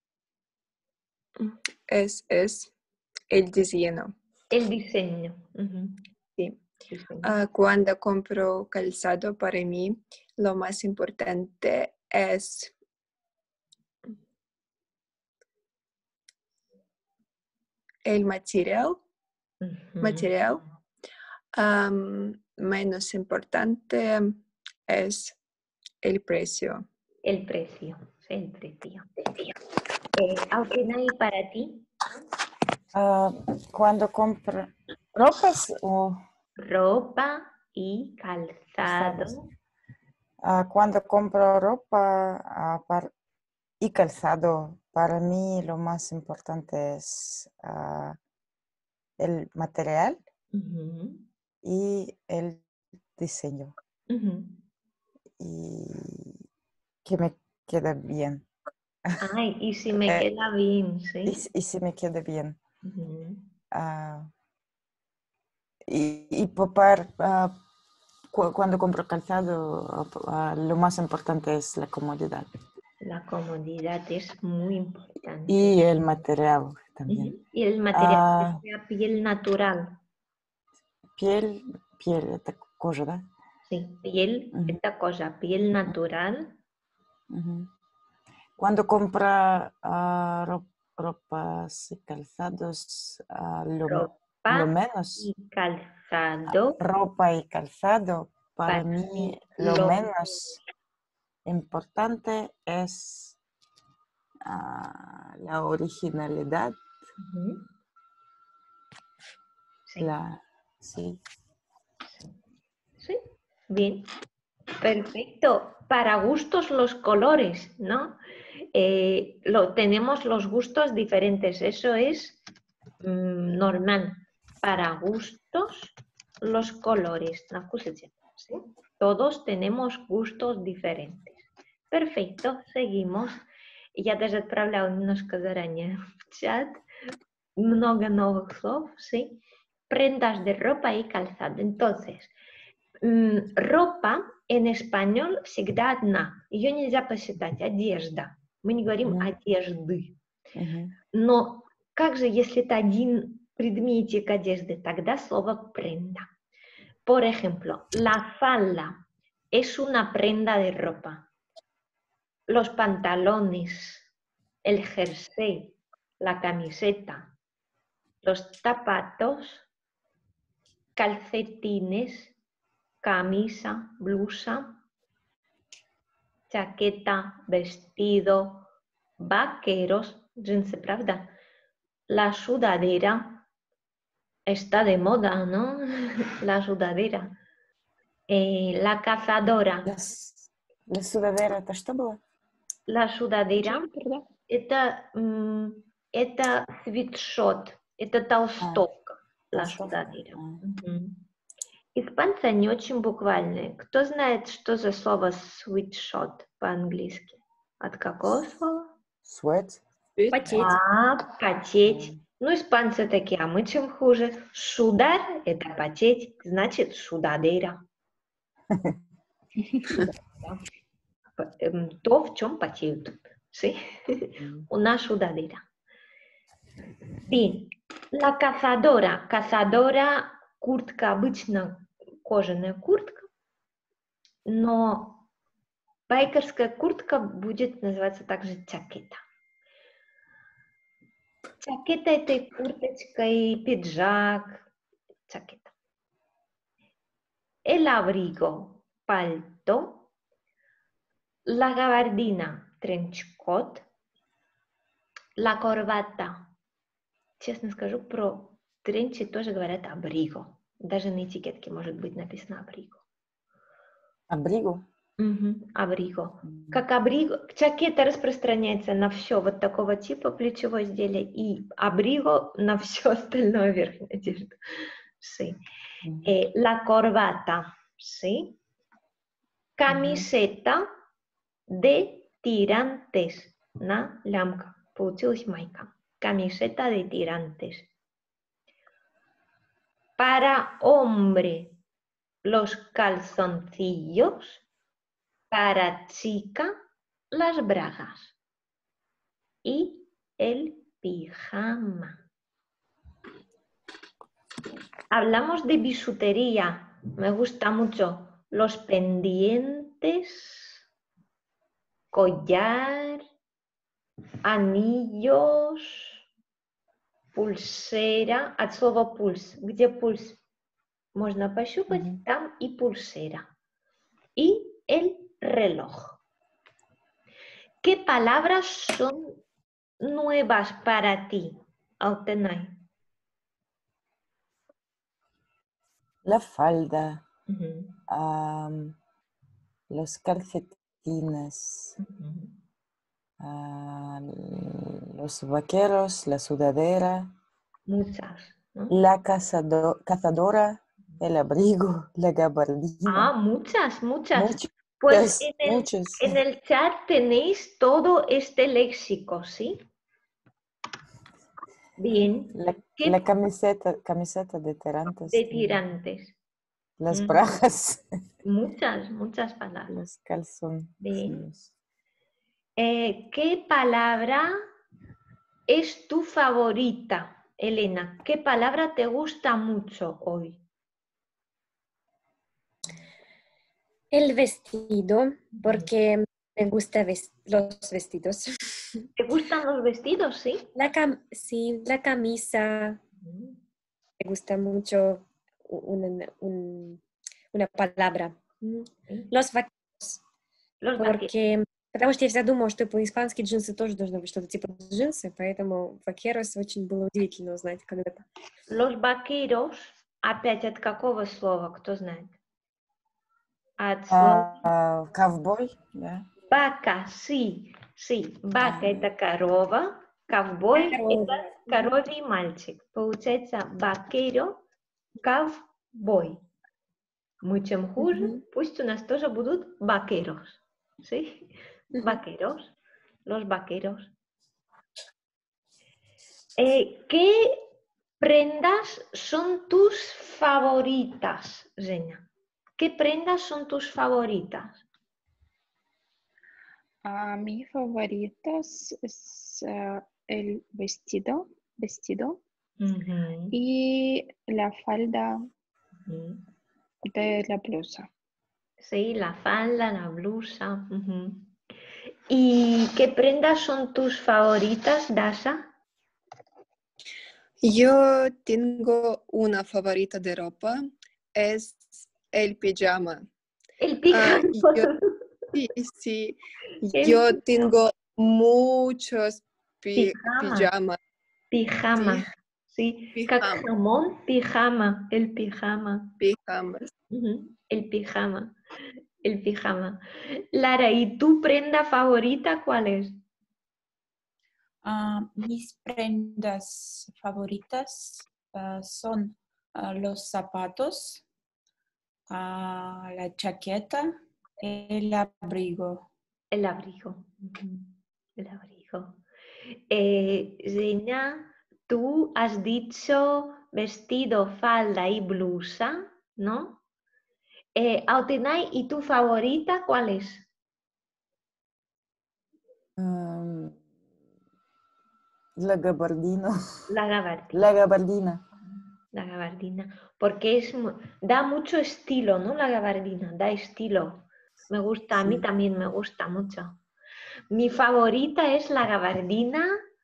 Speaker 5: es, es el diseño.
Speaker 1: El diseño. Ujú.
Speaker 5: Sí.
Speaker 1: Diseño.
Speaker 5: Ah, cuando compro calzado, para mí lo más importante es el material.
Speaker 1: Ujú.
Speaker 5: material. Am, menos importante es el precio.
Speaker 1: El precio, sí, el precio. Eh, Aukena, ¿y para ti?
Speaker 2: Ah, cuando compro ropas o
Speaker 1: Ropa y
Speaker 2: calzados.
Speaker 1: calzado.
Speaker 2: Ah, cuando compro ropa ah, par- y calzado, para mí lo más importante es ah, el material
Speaker 1: Ujú.
Speaker 2: y el diseño
Speaker 1: Ujú.
Speaker 2: y que me quede bien.
Speaker 1: Ay, y si me
Speaker 2: Eh,
Speaker 1: queda bien,
Speaker 2: y,
Speaker 1: ¿sí?
Speaker 2: s- y si me quede bien.
Speaker 1: Ujú.
Speaker 2: Ah, y, y popar, ah, cu- cuando compro calzado, ah, lo más importante es la comodidad
Speaker 1: La comodidad es muy importante.
Speaker 2: y el material también.
Speaker 1: Ujú. Y el material
Speaker 2: Ah,
Speaker 1: que sea piel natural.
Speaker 2: piel, piel, это кожа, да?
Speaker 1: Sí, piel,
Speaker 2: Ujú,
Speaker 1: esta cosa, piel natural.
Speaker 2: ujú. Cuando compra ah, ro- ropas y calzados, ah, lo, lo
Speaker 1: Ropa
Speaker 2: menos,
Speaker 1: y calzado.
Speaker 2: ropa y calzado, para
Speaker 1: Para
Speaker 2: mí
Speaker 1: mí,
Speaker 2: lo
Speaker 1: lo
Speaker 2: menos importante es ah, la originalidad,
Speaker 1: Ujú. Sí,
Speaker 2: la, sí.
Speaker 1: sí, bien, perfecto. Para gustos los colores, ¿no? Eh, lo, tenemos los gustos diferentes, eso es mm, normal. Para gustos los colores, ¿no? ¿Sí? Todos tenemos gustos diferentes. Perfecto, seguimos. Я даже отправляла немножко заранее в чат. Много новых слов, ¿sí? Prendas de ropa y calzado. Entonces, м, ropa en español всегда одна. Ее нельзя посчитать. Одежда. Мы не говорим
Speaker 2: Мгм,
Speaker 1: одежды.
Speaker 2: мгм,
Speaker 1: Но как же, если это один предметик одежды, тогда слово prenda. Por ejemplo, la falda es una prenda de ropa. Los pantalones, el jersey, la camiseta, los zapatos, calcetines, camisa, blusa, chaqueta, vestido, vaqueros, jeans, правда? La sudadera está de moda, ¿no? La sudadera. Eh, la cazadora.
Speaker 2: La, с- la sudadera, ¿это что было?
Speaker 1: La sudadera
Speaker 6: Джемпер, да?
Speaker 1: это, м, это свитшот, это толстовка. La
Speaker 2: Толстовка.
Speaker 1: sudadera.
Speaker 2: А.
Speaker 1: Мгм. Испанцы они очень буквальные. Кто знает, что за слово sweatshirt по-английски? От какого слова?
Speaker 2: Sweat.
Speaker 4: Потеть.
Speaker 1: А, потеть. Ну, испанцы такие, а мы чем хуже? Шудар – это потеть, значит, шудадейра. То, в чем потеют. Sí? Una sudadera. Bien. La cazadora. Cazadora, куртка, обычно кожаная куртка, но байкерская куртка будет называться также чакета. Чакета – это и курточка, и пиджак. Чакета. El abrigo, пальто. La gabardina, тренчкот. La corbata. Честно скажу, про тренчи тоже говорят абриго. Даже на этикетке может быть написано абриго.
Speaker 2: Абриго?
Speaker 1: Угу, абриго. Как абриго. Чакета распространяется на все вот такого типа плечевое изделие, и абриго на все остальное верхнюю одежду. Sí. Eh, la corbata, sí. Camiseta de tirantes на лямка. Получилась майка. Camiseta de tirantes. Para hombre, los calzoncillos. Para chica, las bragas. Y el pijama. Hablamos de bisutería. Me gusta mucho. Los pendientes, collar, anillos, пульсера. От слова пульс. Где пульс? Можно пощупать, mm-hmm. Там и пульсера. Y el reloj. ¿Qué palabras son nuevas para ti, Altenay?
Speaker 2: La falda.
Speaker 1: Uh-huh.
Speaker 2: Um, los calcetines.
Speaker 1: Uh-huh.
Speaker 2: Uh, los vaqueros, la sudadera.
Speaker 1: Muchas, ¿no?
Speaker 2: La cazado- cazadora, el abrigo, la gabardina.
Speaker 1: Ah, muchas, muchas.
Speaker 2: Muchas,
Speaker 1: Pues en el,
Speaker 2: muchas.
Speaker 1: en el chat tenéis todo este léxico, ¿sí? Bien.
Speaker 2: La, la camiseta, camiseta de tirantes.
Speaker 1: De tirantes.
Speaker 2: Las
Speaker 1: Mm.
Speaker 2: bragas.
Speaker 1: Muchas, muchas palabras.
Speaker 2: Los calzones.
Speaker 1: Bien. Eh, ¿Qué palabra es tu favorita, Elena? ¿Qué palabra te gusta mucho hoy?
Speaker 4: El vestido, porque me gustan ves- los vestidos.
Speaker 1: ¿Te gustan los vestidos, sí?
Speaker 4: La cam- sí, la camisa. Me gusta mucho una, un, una palabra. Los vaqueros.
Speaker 1: Los
Speaker 4: porque, потому что я всегда думала, что по-испански джинсы тоже должно быть что-то типа джинсы, поэтому vaqueros очень было удивительно узнать когда-то.
Speaker 1: Los vaqueros, опять от какого слова, кто знает? От слова...
Speaker 2: А, ковбой, да.
Speaker 1: Vaca, sí, sí. Vaca а. Это корова, ковбой корова. Это коровий мальчик. Получается vaquero, ковбой. Мы чем хуже, mm-hmm. Пусть у нас тоже будут vaqueros. ¿Sí? Mm-hmm. Vaqueros, los vaqueros. Eh, ¿Qué prendas son tus favoritas, Zenia? ¿Qué prendas son tus favoritas?
Speaker 6: Uh, mi favoritas es uh, el vestido, vestido uh-huh. Y la falda uh-huh. De la blusa.
Speaker 1: Sí, la falda, la blusa. Uh-huh. ¿Y qué prendas son tus favoritas, Dasha?
Speaker 5: Yo tengo una favorita de ropa, es el pijama.
Speaker 1: El pijama.
Speaker 5: Uh, yo, sí, sí. Yo el... tengo muchos pi- pijamas.
Speaker 1: Pijama. Sí. Sí. Как jamón, pijama. El pijama.
Speaker 5: Pijamas.
Speaker 1: Uh-huh. El pijama. El pijama. Lara, ¿y tu prenda favorita cuál es?
Speaker 3: Uh, mis prendas favoritas uh, son uh, los zapatos, uh, la chaqueta, el abrigo.
Speaker 1: El abrigo. Ujú, el abrigo. Eh, Zena, tú has dicho vestido, falda y blusa, ¿no? Eh, Autenay, ¿y tu favorita cuál es?
Speaker 2: Um, la gabardina.
Speaker 1: La gabardina.
Speaker 2: La gabardina.
Speaker 1: La gabardina. Porque es, mu- da mucho estilo, ¿no? La gabardina, da estilo. Me gusta, a mí
Speaker 2: Sí.
Speaker 1: también me gusta mucho. Mi favorita es la gabardina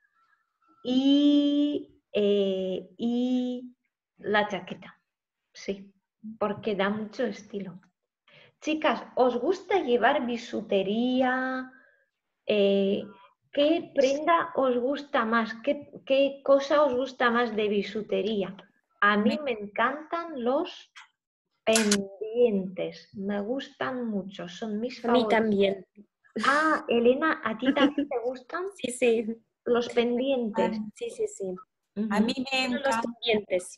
Speaker 1: y, eh, y la chaqueta. Sí, porque da mucho estilo. Chicas, ¿os gusta llevar bisutería? Eh, ¿qué prenda os gusta más? ¿Qué, qué cosa os gusta más de bisutería? A mí me encantan los pendientes, me gustan mucho, son mis
Speaker 4: A mí
Speaker 1: favoritos.
Speaker 4: también.
Speaker 1: Ah, Elena, ¿a ti también te gustan
Speaker 4: Sí, sí.
Speaker 1: los pendientes?
Speaker 4: Sí, sí, sí.
Speaker 3: A
Speaker 1: Ujú.
Speaker 3: mí me
Speaker 4: Solo los
Speaker 3: encanta,
Speaker 4: pendientes.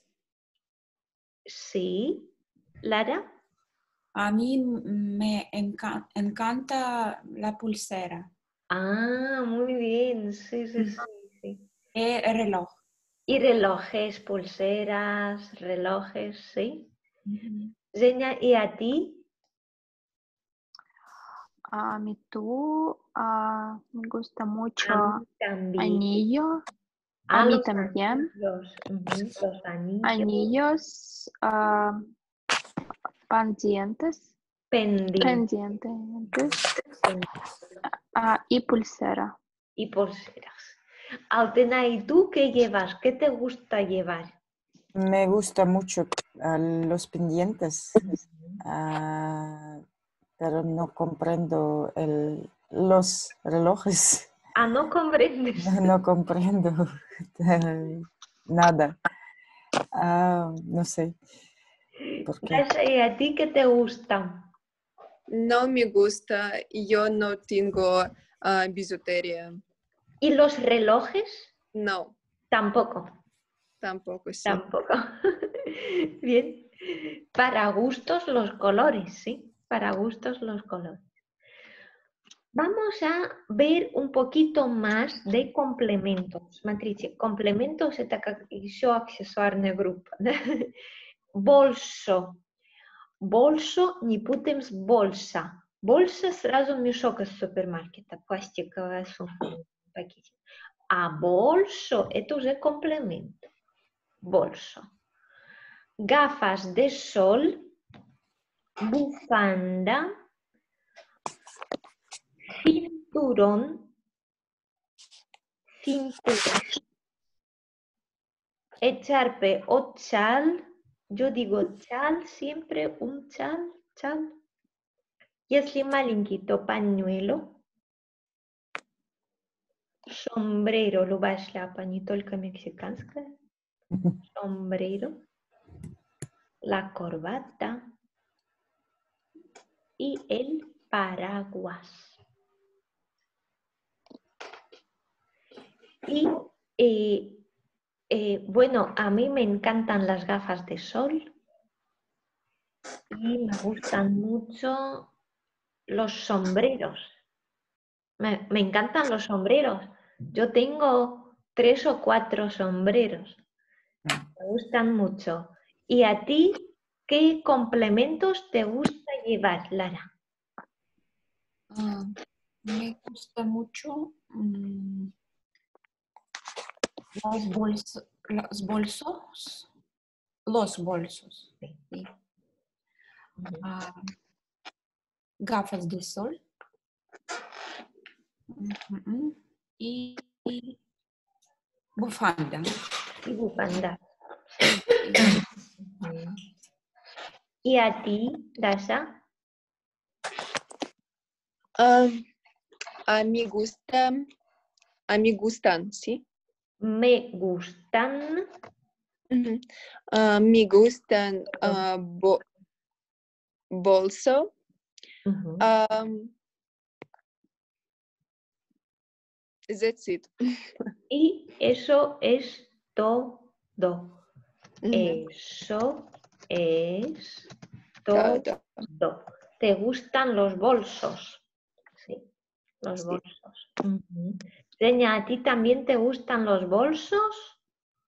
Speaker 1: Sí, Lara.
Speaker 3: a mí me enca- encanta la pulsera,
Speaker 1: Ah, muy bien, sí, sí, sí, sí.
Speaker 3: el reloj.
Speaker 1: Y relojes, pulseras, relojes, sí.
Speaker 3: Ujú.
Speaker 1: Zenia, ¿y a ti?
Speaker 6: A mí tú, ah, me gusta mucho
Speaker 1: A mí también.
Speaker 6: anillo.
Speaker 1: Ah,
Speaker 6: A mí
Speaker 1: los
Speaker 6: también.
Speaker 1: anillos, ujú, los anillos,
Speaker 6: Anillos, ah, pendientes,
Speaker 1: pendientes
Speaker 6: pendientes, ah, y pulsera.
Speaker 1: y pulseras. Altena, ¿y tú qué llevas? ¿Qué te gusta llevar?
Speaker 2: Me gusta mucho ah, los pendientes, ah, pero no comprendo el, los relojes.
Speaker 1: Ah, no comprendes.
Speaker 2: No, no comprendo nada. Ah, no sé por qué.
Speaker 1: Dasha, ¿y a ti qué te gusta?
Speaker 5: No me gusta, yo no tengo ah, bisutería.
Speaker 1: ¿Y los relojes?
Speaker 5: No,
Speaker 1: Tampoco,
Speaker 5: tampoco, sí.
Speaker 1: tampoco. Bien. Para gustos los colores, sí. Para gustos los colores. Vamos a ver un poquito más de complementos. Смотрите, complementos — это как еще аксессуарная группа. Да? Больше. Больше не путаем с больше. Больше сразу мешок из супермаркета, пластиковая сумка в пакете. А больше — это уже комплемент. Больше. Gafas de sol, bufanda, cinturón, cinturón, echarpe o chal. Yo digo chal siempre, un chal, chal. Если маленький, pañuelo. Sombrero, любая шляпа, не только мексиканская. Sombrero. La corbata. Y el paraguas. Y eh, eh, bueno, a mí me encantan las gafas de sol. Y me gustan mucho los sombreros. Me, me encantan los sombreros. Yo tengo tres o cuatro sombreros. Me gustan mucho. ¿Y a ti qué complementos te gusta llevar, Lara?
Speaker 3: Ah, me gusta mucho mm, los bolsos, los bolsos, los bolsos,
Speaker 1: Sí.
Speaker 3: sí.
Speaker 1: Ujú.
Speaker 3: Ah, gafas de sol. Ujú. Y, y bufanda.
Speaker 1: Y bufanda. Ujú. ¿Y a ti, Dasha?
Speaker 5: Ah, a mí gusta, a mí gustan, ¿sí?
Speaker 1: Me gustan.
Speaker 5: Ujú. Ah, me gustan ah, bo- bolso.
Speaker 1: Ujú.
Speaker 5: Um, that's it.
Speaker 1: Y eso es todo.
Speaker 5: Ujú.
Speaker 1: Eso es
Speaker 5: Todo.
Speaker 1: todo. ¿Te gustan los bolsos? Sí. Los
Speaker 2: Sí.
Speaker 1: bolsos. Ujú. Seña, ¿a ti también te gustan los bolsos?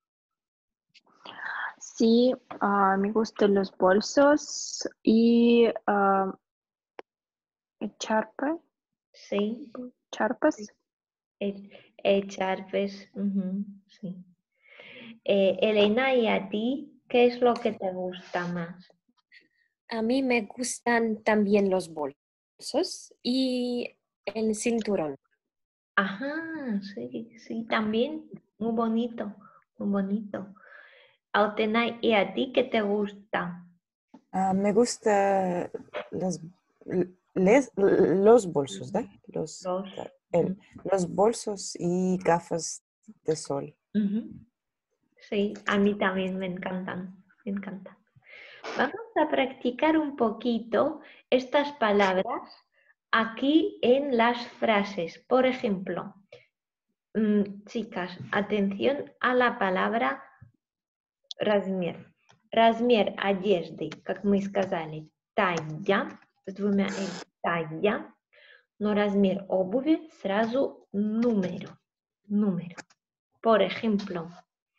Speaker 6: Sí, ah, me gustan los bolsos y ah, charpa,
Speaker 1: Sí.
Speaker 6: charpas.
Speaker 1: Eh, eh, Charpes. Ujú, sí. Eh, Elena, ¿y a ti qué es lo que te gusta más?
Speaker 4: A mí me gustan también los bolsos y el cinturón.
Speaker 1: Ajá, sí, sí, también. Muy bonito, muy bonito. Altenay, ¿y a ti qué te gusta?
Speaker 2: Ah, me gusta las, les- los bolsos, ¿da? Los,
Speaker 1: Los.
Speaker 2: el- los bolsos y gafas de sol.
Speaker 1: Ujú. Sí, a mí también me encantan, me encantan. Vamos a practicar un poquito estas palabras aquí en las frases. Por ejemplo, mm, chicas, atención a la palabra размер. Размер одежды, как мы сказали, тайя, с двумя «л», тайя, но размер обуви сразу número, número. Por ejemplo,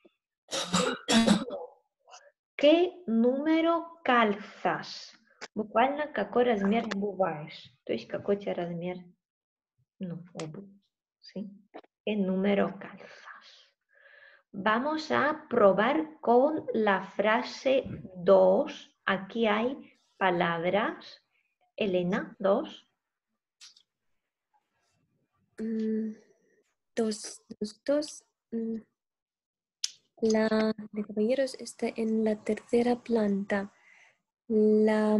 Speaker 1: ¿qué número calzas? Буквально какой размер обуваешь. То есть какой у тебя размер, ну, обувь. ¿Sí? ¿Qué número calzas? Vamos a probar con la frase dos. Aquí hay palabras. Elena, dos.
Speaker 4: Mm, dos, dos, dos. Mm, La de caballeros está en la tercera planta. La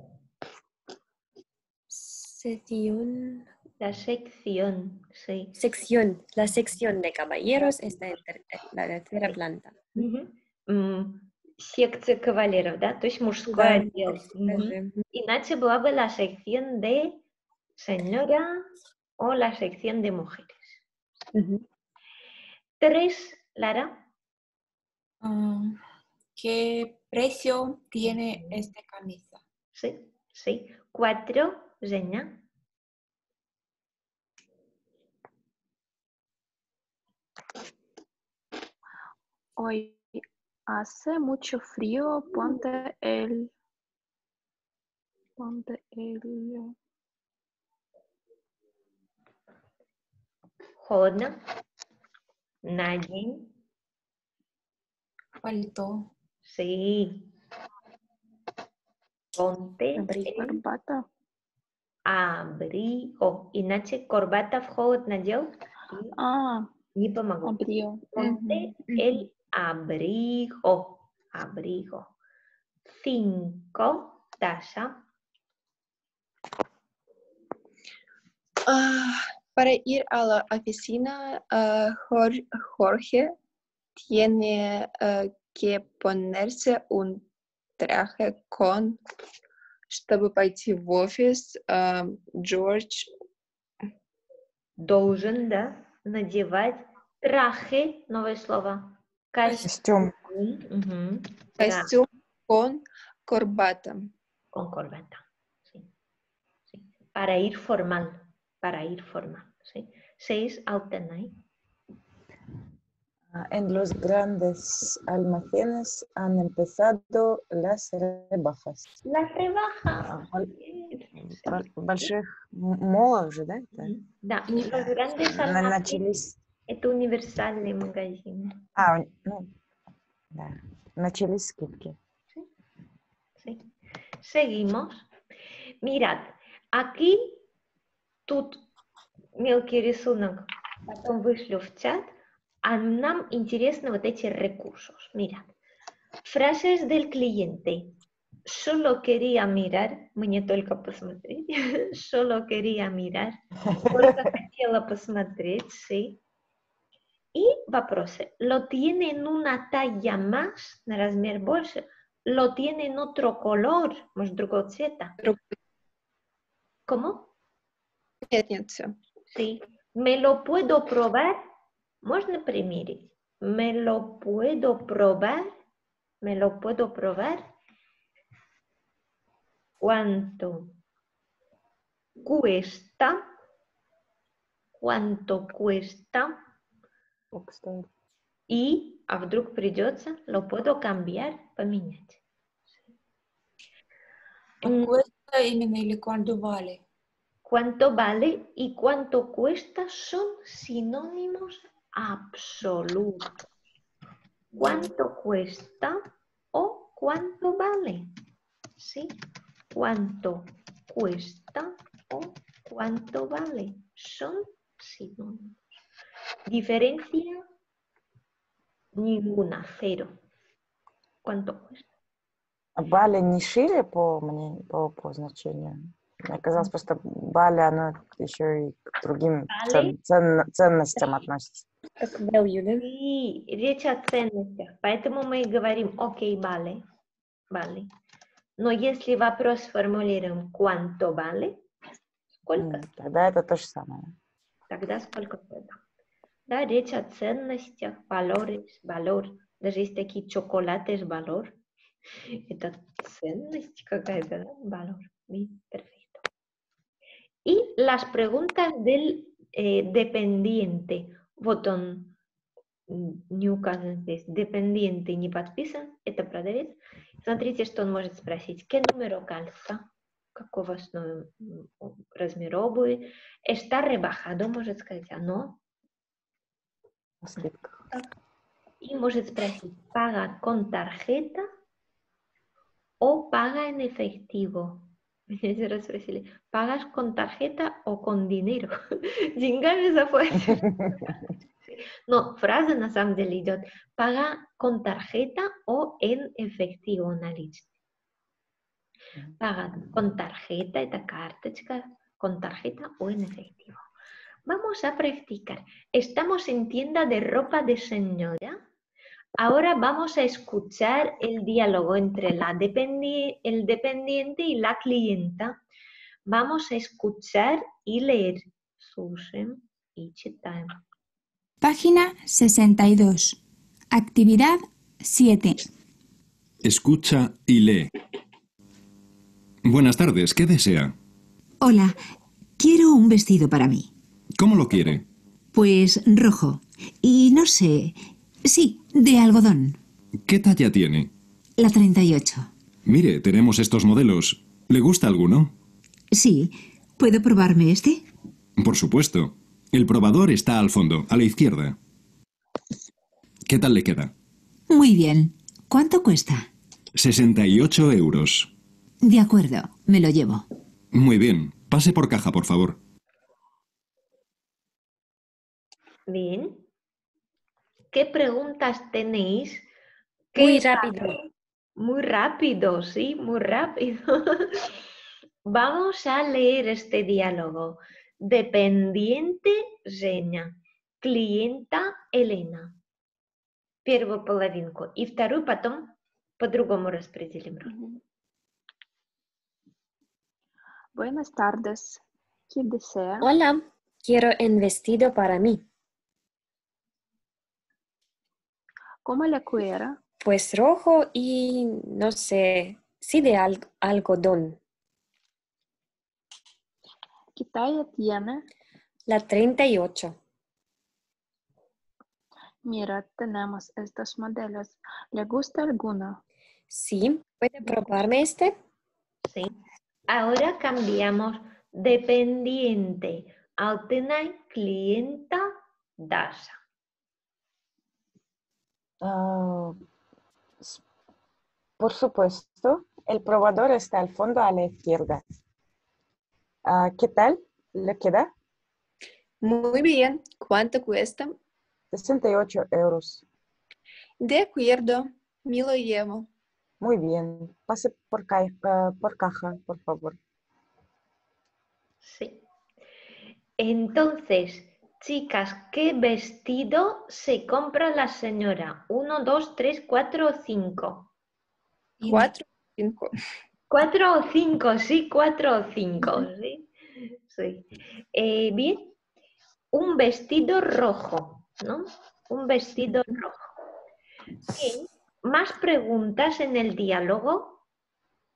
Speaker 4: sección,
Speaker 1: La sección, sí.
Speaker 4: sección, la sección de caballeros está en ter- en la tercera planta.
Speaker 1: Угу. М, Секция кавалеров, да? То есть мужской
Speaker 4: Да,
Speaker 1: отдел. Мгм.
Speaker 4: Даже.
Speaker 1: Иначе была бы la sección de señora o la sección de mujeres.
Speaker 4: Ujú.
Speaker 1: Tres, Lara.
Speaker 3: Ah, ¿qué precio tiene esta camisa?
Speaker 1: Sí, sí. Cuatro, Zenia.
Speaker 6: Hoy hace mucho frío, ponte el, ponte el,
Speaker 1: Холодно. На день.
Speaker 3: Пальто.
Speaker 1: Sí. Ponte
Speaker 4: Abrigo.
Speaker 1: el
Speaker 6: corbata.
Speaker 1: abrigo. Иначе корбата в холод надел и
Speaker 6: А,
Speaker 1: не помогло.
Speaker 6: абрио.
Speaker 1: Ponte
Speaker 3: Мгм.
Speaker 1: el abrigo. Abrigo. Cinco, Tasha.
Speaker 5: Ah, para ir a la oficina, ah, Jor- Jorge tiene ah, que ponerse un traje con, чтобы пойти в офис. ah, George
Speaker 1: Должен, да, надевать traje, новое слово.
Speaker 2: Костюм.
Speaker 1: Угу.
Speaker 5: костюм con corbata.
Speaker 1: Con corbata. Sí. Sí. Para ir formal. Para ir formal. ¿Sí? Seis, alternate.
Speaker 2: Ah, En los grandes almacenes han empezado las rebajas.
Speaker 1: La rebaja.
Speaker 2: А, в больших молах же, да? это?
Speaker 1: Да, los grandes
Speaker 2: На-
Speaker 1: almacenes.
Speaker 2: Начались...
Speaker 1: Это универсальный магазин.
Speaker 2: А, у- ну, да. Начались скидки.
Speaker 1: ¿Sí? Sí. Seguimos. Mirad, aquí тут мелкий рисунок, потом вышлю в чат, а нам интересны вот эти recursos. Mirad, frases del cliente. Solo quería mirar, мне только посмотреть, solo quería mirar, только хотела посмотреть, sí. И вопросы. Lo tiene en una talla más, на размер больше, lo tiene en otro color, может, другого цвета.
Speaker 5: Друг-
Speaker 1: ¿Cómo?
Speaker 5: Нет, нет, все.
Speaker 1: Sí. ¿Me lo puedo probar? Можно примерить? ¿Me lo puedo probar? ¿Me lo puedo probar? ¿Cuánto cuesta? cuánto cuesta
Speaker 2: Сколько стоит?
Speaker 1: y а вдруг придется, lo puedo cambiar, поменять. М,
Speaker 3: Cuesta именно или cuánto vale?
Speaker 1: Cuánto vale y cuánto cuesta son sinónimos absolutos. ¿Cuánto cuesta o cuánto vale? ¿Sí? ¿Cuánto cuesta o cuánto vale? Son sinónimos. Diferencia ninguna, cero. ¿Cuánto cuesta?
Speaker 2: Вали не шире по, мне, по, по значению. Мне казалось, просто вали, оно еще и к другим
Speaker 1: Vale.
Speaker 2: цен- цен- ценностям относится.
Speaker 4: Как value, да?
Speaker 1: Sí, речь о ценностях. Поэтому мы и говорим, окей, vale, vale. Но если вопрос сформулируем, ¿cuánto vale? Сколько?
Speaker 2: М, Тогда это то же самое.
Speaker 1: Тогда сколько стоит? Да, речь о ценностях, valores, valor. Даже есть такие chocolates, valor. Это ценность какая-то, да? Valor. Bien, perfecto. Y las preguntas del eh, dependiente. Вот он не указан здесь. Dependiente не подписан. Это продавец. Смотрите, что он может спросить. ¿Qué número calza? Какого м, размера обуви? Está rebajado, может сказать. Оно.
Speaker 2: На скидках.
Speaker 1: Y может спросить, ¿paga con tarjeta o paga en efectivo? Меня один раз спросили, ¿pagas con tarjeta o con dinero? Деньгами заплатишь. Но фраза на самом деле идет, ¿paga con tarjeta o en efectivo наличные? Paga con tarjeta, это карточка, con tarjeta o en efectivo. Vamos a practicar. Estamos en tienda de ropa de señora. Ahora vamos a escuchar el diálogo entre la dependi- el dependiente y la clienta. Vamos a escuchar y leer. Слушаем y читаем.
Speaker 7: Página sesenta y dos. Actividad siete.
Speaker 8: Escucha y lee. Buenas tardes, ¿qué desea?
Speaker 9: Hola, quiero un vestido para mí.
Speaker 8: ¿Cómo lo quiere?
Speaker 9: Pues rojo. Y no sé... Sí, de algodón.
Speaker 8: ¿Qué talla tiene?
Speaker 9: La treinta y ocho.
Speaker 8: Mire, tenemos estos modelos. ¿Le gusta alguno?
Speaker 9: Sí. ¿Puedo probarme este?
Speaker 8: Por supuesto. El probador está al fondo, a la izquierda. ¿Qué tal le queda?
Speaker 9: Muy bien. ¿Cuánto cuesta?
Speaker 8: sesenta y ocho euros.
Speaker 9: De acuerdo, me lo llevo.
Speaker 8: Muy bien. Pase por caja, por favor.
Speaker 1: Bien. ¿Qué preguntas tenéis? ¿Qué
Speaker 4: Muy
Speaker 1: está-
Speaker 4: rápido.
Speaker 1: Muy rápido, sí, muy rápido. Vamos a leer este diálogo. Dependiente Женя, клиента Елена. Первую половинку. И вторую потом по-другому распределим. роль.
Speaker 6: Buenas tardes. ¿Qué desea?
Speaker 4: Hola, quiero un vestido para mí.
Speaker 6: ¿Cómo le quiera?
Speaker 4: Pues rojo y no sé, sí de al- algodón.
Speaker 6: ¿Qué talla tiene?
Speaker 4: La treinta y ocho.
Speaker 6: Mira, tenemos estos modelos. ¿Le gusta alguno?
Speaker 4: Sí, ¿puede probarme este?
Speaker 1: Sí. Ahora cambiamos dependiente. Alternai clienta Dasha.
Speaker 2: Ah, s- por supuesto, el probador está al fondo a la izquierda. Ah, ¿qué tal? ¿Le queda?
Speaker 5: Muy bien. ¿Cuánto cuesta?
Speaker 2: sesenta y ocho euros.
Speaker 5: De acuerdo. Me lo llevo.
Speaker 2: Muy bien. Pase por, ca- ah, por caja, por favor.
Speaker 1: Sí. Entonces, chicas, ¿qué vestido se compra la señora? ¿Uno, dos, tres, cuatro o cinco?
Speaker 5: Cuatro, cinco.
Speaker 1: Cuatro o cinco, sí, cuatro o cinco, sí. Sí. Eh, bien, un vestido rojo, ¿no? Un vestido rojo. Bien, ¿más preguntas en el diálogo?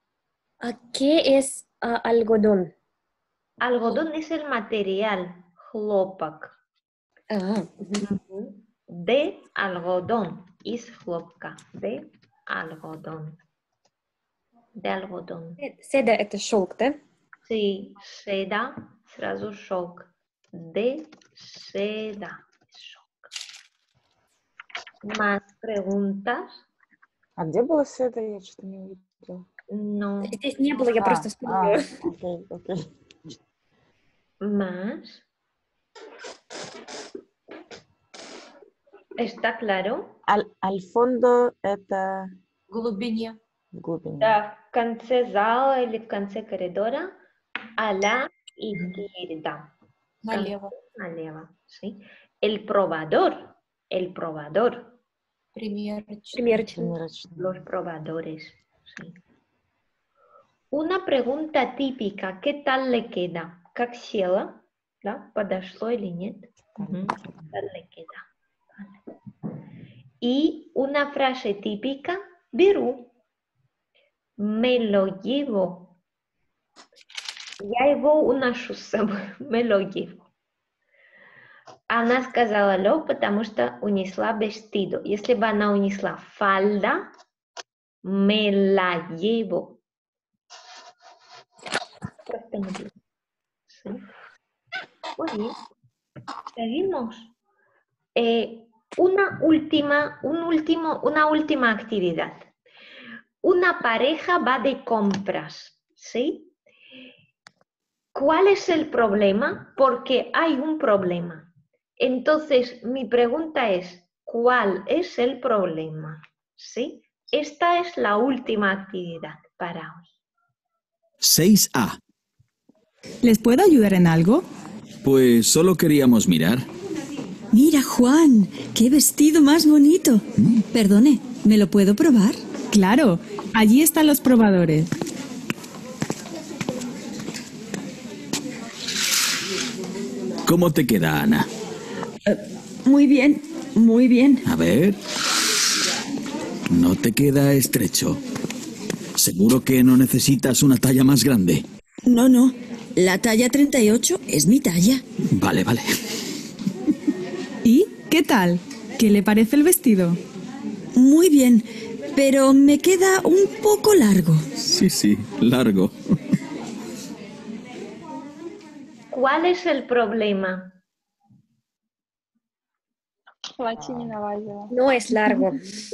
Speaker 4: ¿A qué es ah, algodón?
Speaker 1: Algodón es el material, хлопок.
Speaker 4: Ah,
Speaker 1: Ujú. De algodón. Из хлопка. De algodón. De algodón.
Speaker 4: Seda это шелк, да?
Speaker 1: Sí, seda, сразу шелк. De seda. Шелк. ¿Más preguntas?
Speaker 2: А где было седа? Я что-то не увидела.
Speaker 1: No.
Speaker 4: Здесь не было, я
Speaker 2: А,
Speaker 4: просто
Speaker 2: а,
Speaker 4: вспомнила.
Speaker 2: окей, окей.
Speaker 1: ¿Más? ¿Está claro?
Speaker 2: Al, al fondo это
Speaker 3: В глубине.
Speaker 2: в глубине.
Speaker 1: Да, в конце зала или в конце коридора, a la izquierda.
Speaker 3: Налево.
Speaker 1: Налево, sí. El probador, el probador,
Speaker 3: Примерочная.
Speaker 4: Примерочная.
Speaker 2: Примерочная.
Speaker 1: los probadores, sí. Una pregunta típica, ¿qué tal le queda? Как села? ¿Да? ¿Подошло или нет? Ujú, ¿qué tal le queda? Vale. Y una frase típica, беру, me lo llevo. Я его уношу с собой, me lo llevo. Она сказала lo, потому что унесла vestido. Если бы она унесла falda, me la llevo. Просто не было. Sí. Muy bien. Seguimos. Eh, una última, un último, una última actividad. Una pareja va de compras, ¿sí? ¿Cuál es el problema? Porque hay un problema. Entonces, mi pregunta es, ¿cuál es el problema? ¿Sí? Esta es la última actividad para hoy.
Speaker 10: seis A.
Speaker 11: ¿Les puedo ayudar en algo?
Speaker 10: Pues solo queríamos mirar.
Speaker 9: Mira, Juan, qué vestido más bonito. Perdone, ¿me lo puedo probar?
Speaker 11: Claro, allí están los probadores.
Speaker 10: ¿Cómo te queda, Ana?
Speaker 9: Muy bien, muy bien.
Speaker 10: A ver. No te queda estrecho. ¿Seguro que no necesitas una talla más grande?
Speaker 9: No, no, la talla treinta y ocho es mi talla.
Speaker 10: Vale, vale.
Speaker 11: ¿Y qué tal? ¿Qué le parece el vestido?
Speaker 9: Muy bien, pero me queda un poco largo.
Speaker 10: Sí, sí, largo.
Speaker 1: ¿Cuál es el problema?
Speaker 4: No es largo.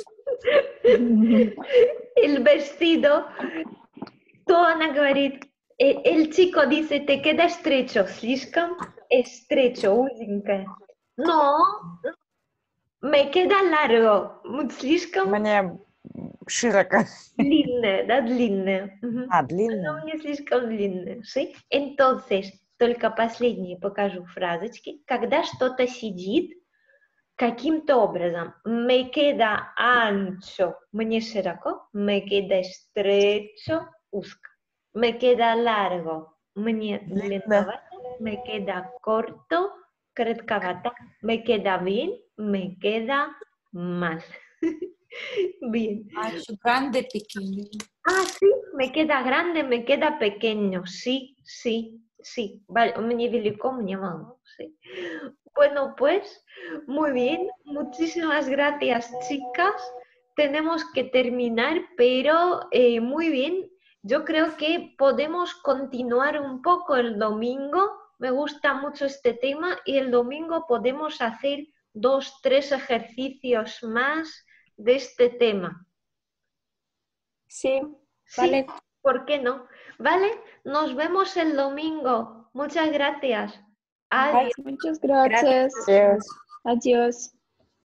Speaker 1: El vestido, то она говорит, э, el chico dice, te queda estrecho, слишком estrecho, узенькое. No, me queda largo, слишком
Speaker 2: Мне широко.
Speaker 1: длинное, да, длинное. Угу.
Speaker 2: А,
Speaker 1: No,
Speaker 2: длинно.
Speaker 1: не слишком длинное, ¿sí? Entonces, только последние покажу фразочки. Когда что-то сидит, каким-то образом. Me queda ancho, мне широко. Me queda estrecho, узко. Me queda largo, мне длинновато. Me queda corto, коротковато. Me queda bien, me queda mal. Bien.
Speaker 3: А еще grande, pequeño.
Speaker 1: Ah, sí, me queda grande, me queda pequeño. Sí, sí, sí. Vale, мне велико, мне мало. Sí. Bueno, pues, muy bien. Muchísimas gracias, chicas. Tenemos que terminar, pero eh, muy bien. Yo creo que podemos continuar un poco el domingo. Me gusta mucho este tema y el domingo podemos hacer dos, tres ejercicios más de este tema.
Speaker 5: Sí.
Speaker 1: Sí,
Speaker 4: Vale.
Speaker 1: ¿por qué no? Vale, nos vemos el domingo. Muchas gracias. Adiós.
Speaker 5: Muchas gracias.
Speaker 2: Yes.
Speaker 5: Adiós.